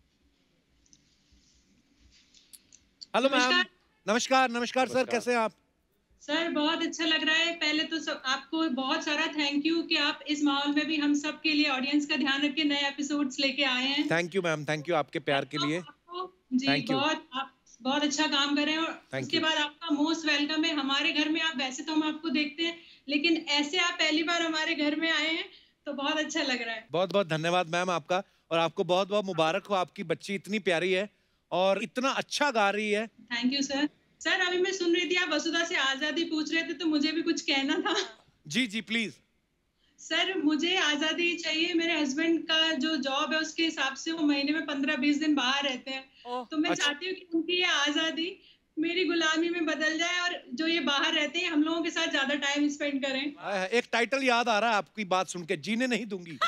Hello ma'am. नमस्कार नमस्कार सर, कैसे हैं आप? सर बहुत अच्छा लग रहा है। पहले तो सब आपको बहुत सारा थैंक यू कि आप इस माहौल में भी हम सब के लिए, ऑडियंस का ध्यान रख के नए एपिसोड्स लेके आए हैं। Thank you ma'am, thank you आपके प्यार के लिए। जी बहुत आप बहुत अच्छा काम कर रहे हैं, और उसके बाद आपका मोस्ट वेलकम है हमारे घर में। आप वैसे तो हम आपको देखते हैं, लेकिन ऐसे आप पहली बार हमारे घर में आए हैं, तो बहुत अच्छा लग रहा है। बहुत बहुत धन्यवाद मैम आपका, और आपको बहुत बहुत मुबारक हो, आपकी बच्ची इतनी प्यारी है और इतना अच्छा गा रही है। Thank you sir. सर अभी मैं सुन रही थी, आप वसुधा से आजादी पूछ रहे थे, तो मुझे भी कुछ कहना था। जी जी प्लीज। सर मुझे आजादी चाहिए। मेरे हस्बैंड का जो जॉब है उसके हिसाब से वो महीने में पंद्रह बीस दिन बाहर रहते हैं, तो मैं अच्छा। चाहती हूँ कि उनकी ये आजादी मेरी गुलामी में बदल जाए, और जो ये बाहर रहते हैं हम लोगों के साथ ज्यादा टाइम स्पेंड करें। एक टाइटल याद आ रहा है आपकी बात सुन के, जीने नहीं दूंगी।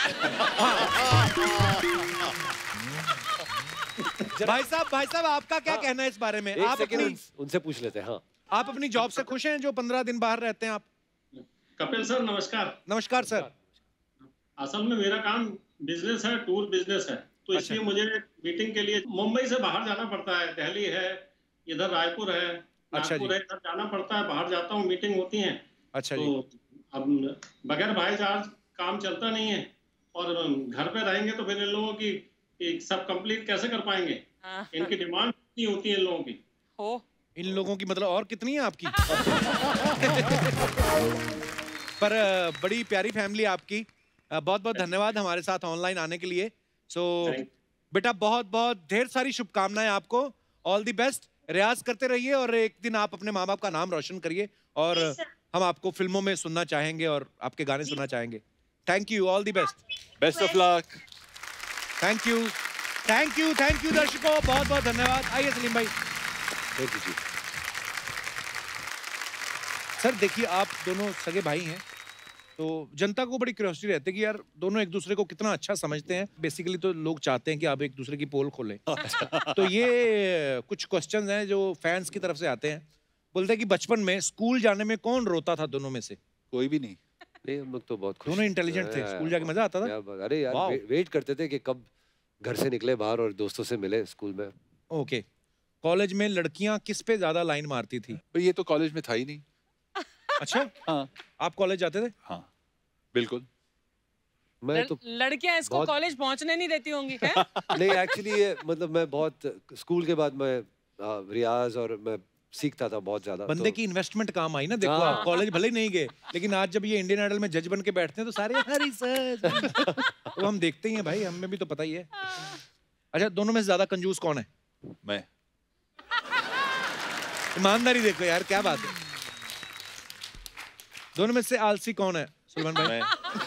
भाई साहब भाई साहब आपका क्या हाँ, कहना है इस बारे में? आप अपनी उनसे पूछ लेते हैं। हाँ, आप अपनी जॉब से खुश हैं जो पंद्रह दिन बाहर रहते हैं आप? कपिल सर नमस्कार। नमस्कार सर। असल में मेरा काम बिजनेस है, टूर बिजनेस है, तो अच्छा। इसलिए मुझे मीटिंग के लिए मुंबई से बाहर जाना पड़ता है। दिल्ली है, इधर रायपुर है, नागपुर है, इधर जाना पड़ता है। बाहर जाता हूँ, मीटिंग होती है। अच्छा तो अब बगैर भाई जहाज काम चलता नहीं है, और घर पे रहेंगे तो फिर इन लोगों की सब कंप्लीट कैसे कर पाएंगे? इनकी डिमांड कितनी होती है इन लोगों की? हो इन लोगों की मतलब और कितनी है आपकी? पर बड़ी प्यारी फैमिली आपकी। बहुत बहुत धन्यवाद हमारे साथ ऑनलाइन आने के लिए। सो so, बेटा बहुत बहुत ढेर सारी शुभकामनाएं आपको, ऑल द बेस्ट। रियाज करते रहिए और एक दिन आप अपने माँ बाप का नाम रोशन करिए, और हम आपको फिल्मों में सुनना चाहेंगे और आपके गाने सुनना चाहेंगे। Thank you, all the best, best of luck. Thank you thank you thank you दर्शकों, बहुत बहुत धन्यवाद। आइए सलीम भाई। Thank you ji. सर देखिए, आप दोनों सगे भाई हैं, तो जनता को बड़ी क्यूरियोसिटी रहती है कि यार दोनों एक दूसरे को कितना अच्छा समझते हैं। बेसिकली तो लोग चाहते हैं कि आप एक दूसरे की पोल खोलें। तो ये कुछ क्वेश्चंस हैं जो फैंस की तरफ से आते हैं। बोलते हैं कि बचपन में स्कूल जाने में कौन रोता था दोनों में से? कोई भी नहीं। नहीं, हम लोग तो बहुत खुश। दोनों इंटेलिजेंट थे, स्कूल जाके मजा आता था। अरे यार वे, वेट करते थे कि कब घर से निकले बाहर और दोस्तों से मिले स्कूल में। ओके, कॉलेज में लड़कियां किस पे ज्यादा लाइन मारती थी? तो ये तो कॉलेज में था ही नहीं। अच्छा हाँ, आप कॉलेज जाते थे? हाँ बिल्कुल। मैं तो लड़कियां इसको कॉलेज पहुंचने नहीं देती होंगी क्या? नहीं एक्चुअली ये मतलब मैं बहुत स्कूल के बाद मैं रियाज और मैं सीखता था बहुत ज्यादा। बंदे तो... की इन्वेस्टमेंट काम आई ना। देखो आप कॉलेज भले नहीं गए, लेकिन आज जब ये इंडियन आइडल में जज बन के बैठते हैं तो सारे हरी सर तो हम देखते ही हैं भाई, हमें भी तो पता ही है। अच्छा, दोनों में से ज्यादा कंजूस कौन है? मैं। ईमानदारी देखो यार, क्या बात है। दोनों में से आलसी कौन है? सलमान भाई।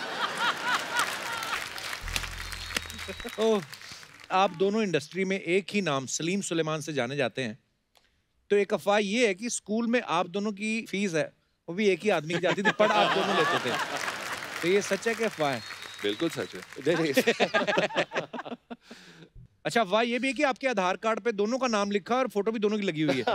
ओह, आप दोनों इंडस्ट्री में एक ही नाम सलीम सुलेमान से जाने जाते हैं, तो एक अफवाह ये है कि स्कूल में आप दोनों की फीस है वो भी एक ही आदमी की जाती थी, पढ़ आप दोनों लेते थे। तो ये सच है कि अफवाह है? बिल्कुल सच है। अच्छा, अफवाह ये भी है कि आपके आधार कार्ड पे दोनों का नाम लिखा और फोटो भी दोनों की लगी हुई है।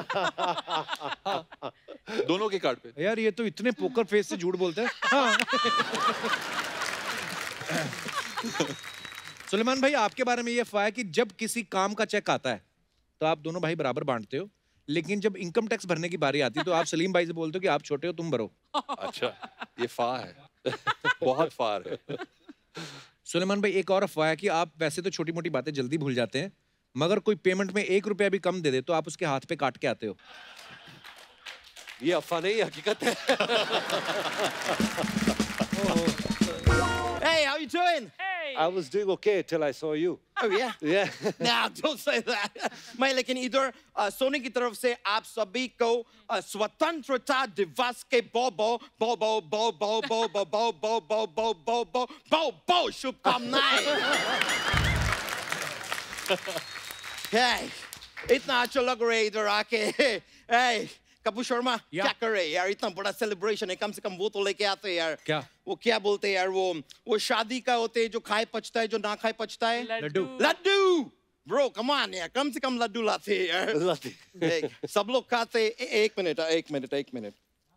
दोनों के कार्ड पे? यार ये तो इतने पोकर फेस से झूठ बोलते हैं। हाँ। सुलेमान भाई, आपके बारे में ये अफवाह है कि जब किसी काम का चेक आता है तो आप दोनों भाई बराबर बांटते हो, लेकिन जब इनकम टैक्स भरने की बारी आती है तो आप सलीम भाई से बोलते हो कि आप छोटे हो, तुम भरो। अच्छा, ये फार है। बहुत फार है। सुलेमान भाई, एक और अफवाह है कि आप वैसे तो छोटी मोटी बातें जल्दी भूल जाते हैं, मगर कोई पेमेंट में एक रुपया भी कम दे दे तो आप उसके हाथ पे काट के आते हो। ये अफवाह नहीं, हकीकत है। Hey, how you doing? Hey. I was doing okay till I saw you. Oh yeah? Yeah. Nah, don't say that. मैं लेकिन इधर सोनी की तरफ से आप सभी को स्वतंत्रता दिवस के बहुत बहुत बहुत बहुत बहुत बहुत बहुत बहुत बहुत बहुत बहुत बहुत बहुत बहुत बहुत शुभकामनाएं। Hey, इतना अच्छा लग रहा है इधर आके। Hey, कपिल शर्मा, क्या कर रहे हैं यार? इतना बड़ा सेलिब्रेशन है, कम से कम वो तो लेके आते हैं यार। क्या? वो क्या बोलते हैं यार, वो वो शादी का होते हैं जो खाए पचता है, जो ना खाए पचता है। Laddu. Laddu. Bro, come on यार, कम से कम लड्डू लाते हैं यार। लाते। सब लोग खाते। एक मिनट, एक मिनट, एक मिनट।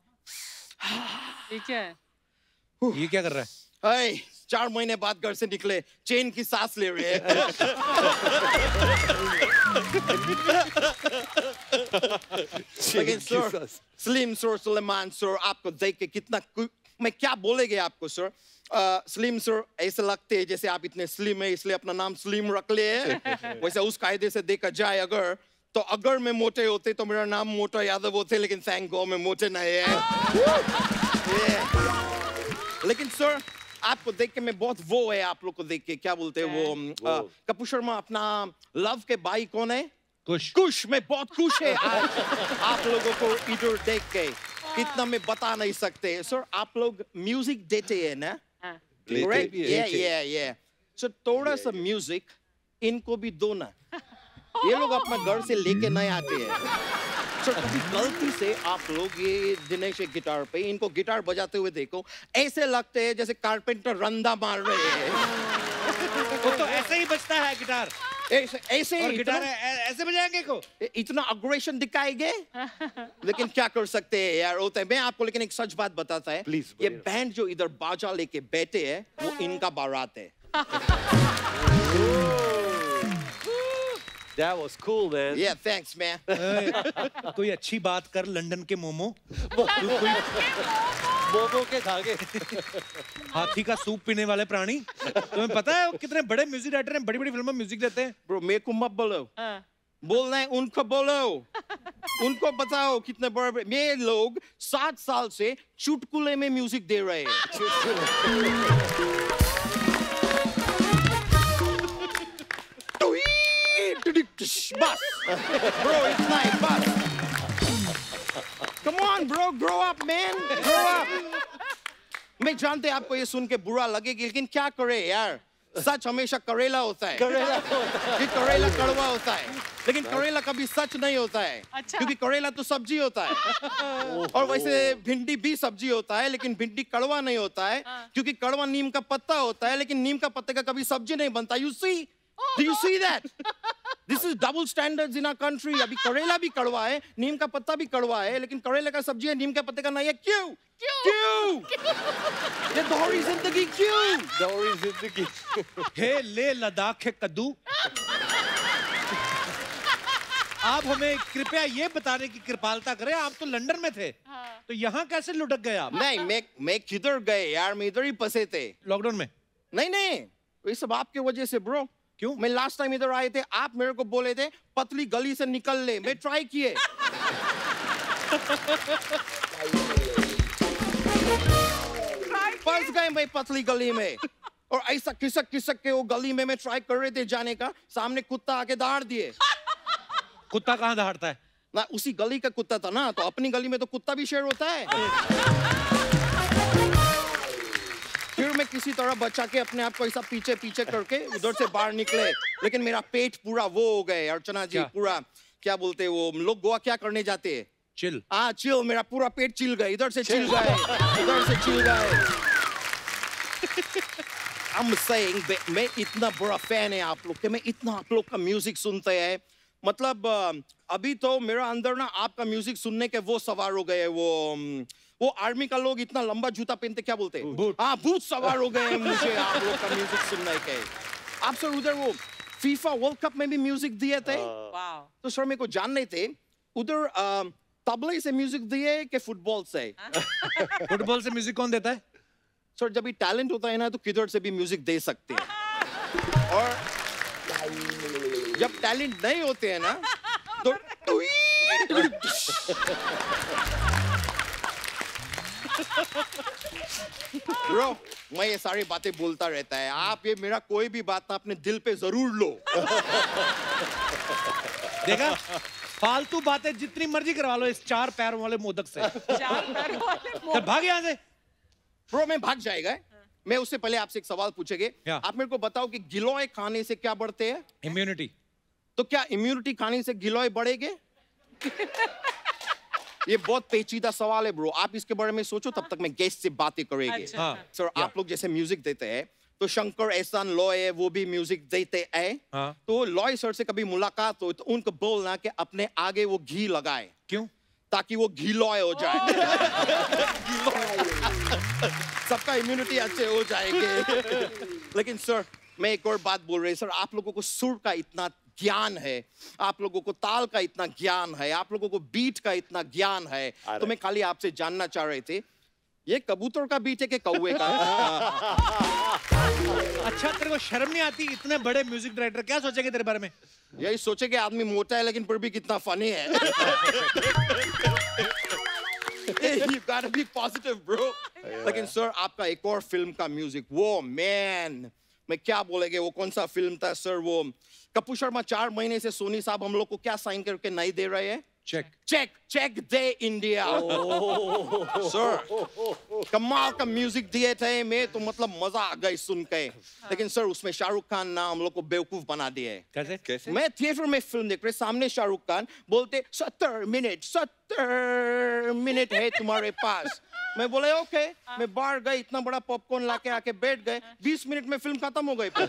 ये क्या है? ये क्या कर रहा है? Hey, चार महीने बाद घर से निकले, चेन की सांस ले रहे हैं। लेकिन sir, Salim sir, Suleman sir, आपको देख के कितना, मैं क्या बोलेंगे आपको सर? सलीम सर ऐसे लगते हैं जैसे आप इतने स्लिम है, इसलिए अपना नाम सलीम रख लिए। वैसे उस कायदे से देखा जाए अगर, तो अगर मैं मोटे होते तो मेरा नाम मोटा यादव होते, लेकिन थैंक गॉड मैं मोटे नहीं है। लेकिन सर, आपको देख के मैं बहुत वो है, आप लोग को देख के क्या बोलते हैं वो, कपिल शर्मा अपना लव के भाई कौन है? कुश। कुश, मैं बहुत खुश है आज आप लोगों को इधर देख के, कितना मैं बता नहीं सकते। सर, आप लोग म्यूजिक देते हैं ना? Right? Yeah, yeah, yeah. So थोड़ा सा म्यूजिक इनको भी दो ना, ये लोग अपना घर से लेके नहीं आते हैं। सर, कभी गलती से आप लोग ये दिनेश एक गिटार पे इनको गिटार बजाते हुए देखो, ऐसे लगते हैं जैसे कारपेंटर रंदा मार रहे हैं। वो तो ऐसे ही बजता है गिटार, ऐसे ऐसे और गिटार ऐसे बजाएंगे को, इतना अग्रेशन दिखाएंगे। लेकिन क्या कर सकते हैं यार, होता है। मैं आपको लेकिन एक सच बात बताता है, प्लीज। ये बैंड जो इधर बाजा लेके बैठे हैं, वो इनका बारात है। That was cool, man. Yeah, thanks, man. कोई अच्छी बात कर, लंदन के मोमो। मोमो के धागे। हाथी का सूप पीने वाले प्राणी। तुम्हें पता है कितने बड़े म्यूजिक डायरेक्टर हैं, बड़ी बड़ी फिल्मों में म्यूजिक देते हैं। Bro, मेरे को मत बोलो। बोलना है उनको बोलो। उनको बताओ कितने बड़े, ये लोग सात साल से चुटकुले में म्यूजिक दे रहे हैं। बस bro, इतना ही बस। Come on bro, grow up man, grow up। मैं जानते आपको ये सुन के बुरा लगेगा, लेकिन क्या करे यार, सच हमेशा करेला होता है। करेला होता है। करेला कड़वा होता है, लेकिन करेला कभी सच नहीं होता है। अच्छा। क्योंकि करेला तो सब्जी होता है, और वैसे भिंडी भी सब्जी होता है, लेकिन भिंडी कड़वा नहीं होता है, क्योंकि कड़वा नीम का पत्ता होता है, लेकिन नीम का पत्ते का कभी सब्जी नहीं बनता। You see? Do you see that? This is double standards in our country. अभी करेला भी कड़वा है, नीम का पत्ता भी कड़वा है, लेकिन करेले का सब्जी है, नीम के पत्ते का नहीं है। क्यों? क्यों? ये दोहरी जिंदगी क्यों? दोहरी जिंदगी। हे ले लद्दाख के कद्दू। आप हमें कृपया ये बताने की कृपालता करें, आप तो लंदन में थे, तो यहाँ कैसे लुढ़क गए आप? नहीं, मैं मैं किधर गए यार, मैं इधर ही फंसे थे। लॉकडाउन में? नहीं नहीं, ये सब आपके वजह से ब्रो। क्यों? मैं लास्ट टाइम इधर आए थे, आप मेरे को बोले थे पतली गली से निकल ले, मैं ट्राई किए। फंस गए मैं पतली गली में, और ऐसा खिसक खिसक के वो गली में मैं ट्राई कर रहे थे जाने का, सामने कुत्ता आके दहाड़ दिए। कुत्ता कहाँ दहाड़ता है? ना उसी गली का कुत्ता था ना, तो अपनी गली में तो कुत्ता भी शेर होता है। फिर मैं किसी तरह बचा के अपने आप को ऐसा पीछे पीछे करके उधर से बाहर निकले, लेकिन मेरा पेट पूरा वो हो गए अर्चना जी, पूरा क्या बोलते हैं वो लोग गोवा क्या करने जाते हैं? चिल। हाँ चिल, मेरा पूरा पेट चिल गए, इधर से चिल गए, इधर से चिल गए। I'm saying, मैं इतना बड़ा फैन है आप लोग के, मैं इतना आप लोग का म्यूजिक सुनते हैं, मतलब अभी तो मेरा अंदर ना आपका म्यूजिक सुनने के वो सवार हो गए, वो वो आर्मी का लोग इतना लंबा जूता पहनते क्या बोलते हैं? हाँ, बूट सवार हो गए मुझे आप लोग का म्यूजिक सुनने के। आप सर उधर वो फीफा वर्ल्ड कप में भी म्यूजिक दिए थे, तो सर मेरे को जान नहीं थे उधर तबले से म्यूजिक दिए कि फुटबॉल से? फुटबॉल से म्यूजिक कौन देता है? सर जब भी टैलेंट होता है ना तो किधर से भी म्यूजिक दे सकते हैं, और जब टैलेंट नहीं होते हैं ना तो ब्रो मैं ये सारी बातें बोलता रहता है, आप ये मेरा कोई भी बात ना अपने दिल पे जरूर लो। देखा, फालतू बातें जितनी मर्जी करवा लो इस चार पैरों वाले मोदक से। चार पैरों वाले मोदक। भाग यहाँ से। ब्रो मैं भाग जाएगा, मैं उससे पहले आपसे एक सवाल पूछेंगे, आप मेरे को बताओ कि गिलोय खाने से क्या बढ़ते हैं? इम्यूनिटी। तो क्या इम्यूनिटी खाने से गिलोय बढ़ेंगे? ये बहुत पेचीदा सवाल है ब्रो, आप इसके बारे में सोचो, तब तक मैं गेस्ट से बातें करेंगे। अच्छा। हाँ। सर आप लोग जैसे म्यूजिक देते हैं तो शंकर एहसान लॉय है वो भी म्यूजिक देते हैं, हाँ। तो लॉय सर से कभी मुलाकात हो तो उनको बोलना कि अपने आगे वो घी लगाए। क्यों? ताकि वो घी लॉय हो जाए। सबका इम्यूनिटी अच्छे हो जाएंगे। लेकिन सर मैं एक और बात बोल रही, सर आप लोगों को सुर का इतना ज्ञान है, आप लोगों को ताल का इतना ज्ञान है, आप लोगों को बीट का इतना ज्ञान है, तो मैं खाली आपसे जानना चाह रहे थे ये कबूतर का बीट है कि कौवे का? अच्छा तेरे को शर्म नहीं आती? इतने बड़े म्यूजिक डायरेक्टर क्या सोचेंगे तेरे बारे में? यही सोचेंगे आदमी मोटा है लेकिन फिर भी कितना फनी है। You gotta be positive, bro. लेकिन सर आपका एक और फिल्म का म्यूजिक, वो मैन मैं क्या बोलेंगे, वो कौन सा फिल्म था सर? वो कपूर शर्मा चार महीने से सोनी साहब हम लोग को क्या साइन करके नहीं दे रहे हैं? चेक चेक चेक दे इंडिया। सर कमाल का म्यूजिक दिए थे, मैं तो मतलब मजा आ गई सुन के। लेकिन सर उसमें शाहरुख खान ना हम लोग को बेवकूफ बना दिए। कैसे कैसे? मैं थिएटर में फिल्म देख रहे, सामने शाहरुख खान बोलते सत्तर मिनट सत्तर मिनट है तुम्हारे पास। मैं बोले ओके, मैं बाहर गए, इतना बड़ा पॉपकॉर्न लाके आके बैठ गए, बीस मिनट में फिल्म खत्म हो गई।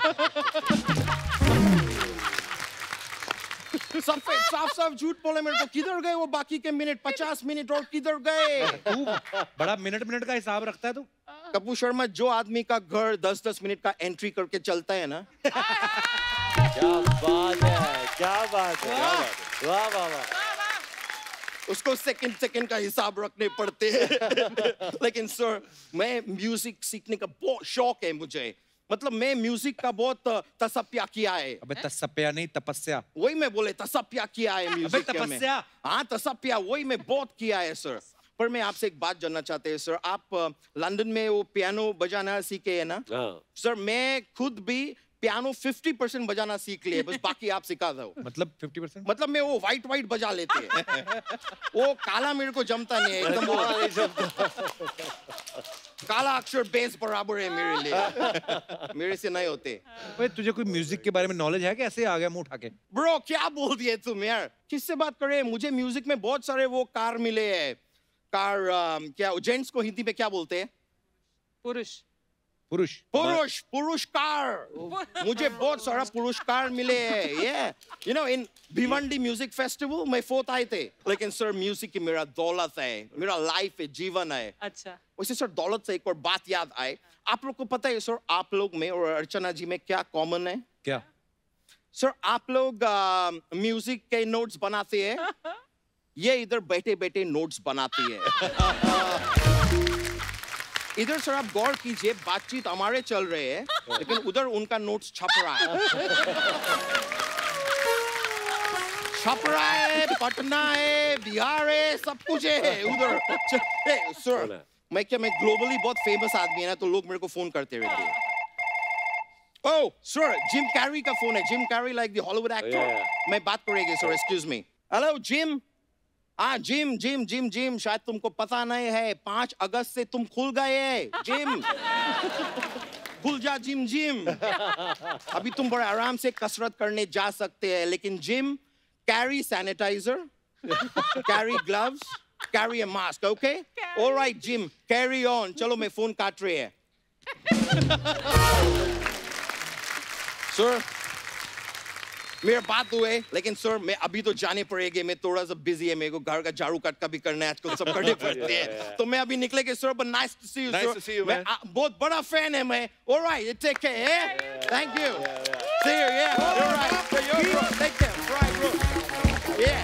सब साफ साफ झूठ बोले मेरे को, किधर गए वो बाकी के मिनट? पचास मिनट और किधर गए? तू बड़ा मिनट मिनट का हिसाब रखता है तू। कपूर शर्मा जो आदमी का घर दस दस मिनट का एंट्री करके चलता है ना। क्या बात है, क्या बात है, वाह वाह वाह। उसको सेकंड सेकंड का हिसाब रखने पड़ते हैं। लेकिन सर मैं म्यूजिक सीखने का बहुत शौक है मुझे, मतलब मैं म्यूजिक का बहुत तसप्या किया है। अबे तसप्या नहीं तपस्या। वही मैं बोले तसप्या किया है म्यूजिक अबे तपस्या। हाँ तसप्या वही मैं बहुत किया है सर। पर मैं आपसे एक बात जानना चाहते हैं सर, आप लंदन में वो पियानो बजाना सीखे है ना? सर मैं खुद भी पियानो फिफ्टी परसेंट बजाना सीख लिए, बस बाकी आप सिखा दो। मतलब फिफ्टी परसेंट? मतलब मैं वो वाइट वाइट बजा लेते हैं। वो काला मेरे को जमता नहीं है एकदम, वो काला अक्षर बेस बराबर है मेरे लिए, मेरे से नहीं होते। भाई तुझे कोई म्यूजिक के बारे में नॉलेज है? कैसे आ गया मुंह उठा के? ब्रो क्या बोल दिए तुम यार, किससे बात कर रहे हैं? मुझे म्यूजिक में बहुत सारे वो कार मिले हैं। कार क्या जेंट्स को हिंदी में क्या बोलते हैं? पुरुष पुरुष पुरुष पुरस्कार। मुझे बहुत सारा पुरस्कार मिले हैं। ये you know in Bhiwandi music festival में फोर्थ आए थे। लेकिन सर म्यूजिक की मेरा दौलत है, मेरा लाइफ है, जीवन है। अच्छा वैसे सर दौलत से एक और बात याद आए, आप लोग को पता है सर आप लोग में और अर्चना जी में क्या कॉमन है? क्या सर? आप लोग म्यूजिक के नोट्स बनाते हैं, ये इधर बैठे बैठे नोट्स बनाती है। इधर सर आप गौर कीजिए, बातचीत हमारे चल रहे हैं लेकिन उधर उनका नोट्स छप रहा है। छप रहा है, पटना है, बिहार है, सब कुछ है उधर। hey, सर मैं क्या मैं ग्लोबली बहुत फेमस आदमी है ना, तो लोग मेरे को फोन करते रहते हैं। ओह सर जिम कैरी का फोन है, Jim Carrey like the Hollywood actor. मैं बात करेंगे sir, excuse me. Hello Jim. हाँ जिम जिम जिम जिम शायद तुमको पता नहीं है, पांच अगस्त से तुम खुल गए जिम। खुल जा जिम जिम। अभी तुम बड़े आराम से कसरत करने जा सकते हैं, लेकिन Jim carry sanitiser, carry gloves, carry a mask, okay? Alright Jim carry on. चलो मैं फोन काट रही है। सर मेरा बात हुए, लेकिन सर मैं अभी तो जाने पड़ेगी, मैं थोड़ा सा बिजी है, मेरे को घर का झाड़ू कट का भी करना है, आजकल सब करने पड़ते हैं, तो मैं अभी निकले के sir, but nice to see you, nice sir. to see you, मैं बहुत बड़ा फैन है मैं. All right, you take care, yeah? Thank you. See you, yeah. You're right. You're bro. Take care. Right, bro. Yeah.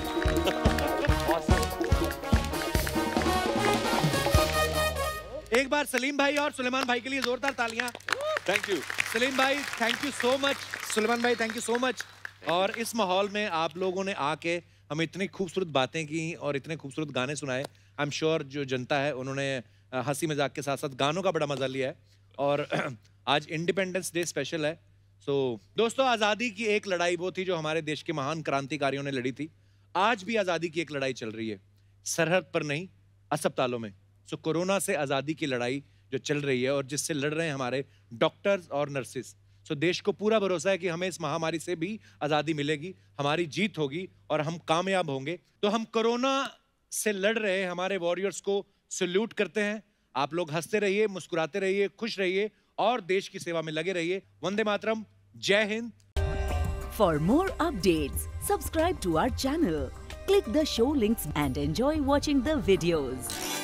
एक बार सलीम भाई और सुलेमान भाई के लिए जोरदार तालियां. थैंक यू सलीम भाई, thank you so much. Suleman भाई, थैंक यू सो मच. और इस माहौल में आप लोगों ने आके हमें इतनी खूबसूरत बातें की और इतने खूबसूरत गाने सुनाए. आई एम श्योर जो जनता है उन्होंने हंसी मजाक के साथ साथ गानों का बड़ा मजा लिया है. और आज इंडिपेंडेंस डे स्पेशल है. सो so, दोस्तों, आज़ादी की एक लड़ाई वो थी जो हमारे देश के महान क्रांतिकारियों ने लड़ी थी. आज भी आज़ादी की एक लड़ाई चल रही है, सरहद पर नहीं, अस्पतालों में. सो so, कोरोना से आज़ादी की लड़ाई जो चल रही है और जिससे लड़ रहे हैं हमारे डॉक्टर्स और नर्सेस. सो so, देश को पूरा भरोसा है कि हमें इस महामारी से भी आज़ादी मिलेगी, हमारी जीत होगी और हम कामयाब होंगे. तो हम कोरोना से लड़ रहे हमारे वॉरियर्स को सल्यूट करते हैं. आप लोग हंसते रहिए, मुस्कुराते रहिए, खुश रहिए और देश की सेवा में लगे रहिए. वंदे मातरम. जय हिंद. For more updates subscribe to our channel, click the show links and enjoy watching the videos.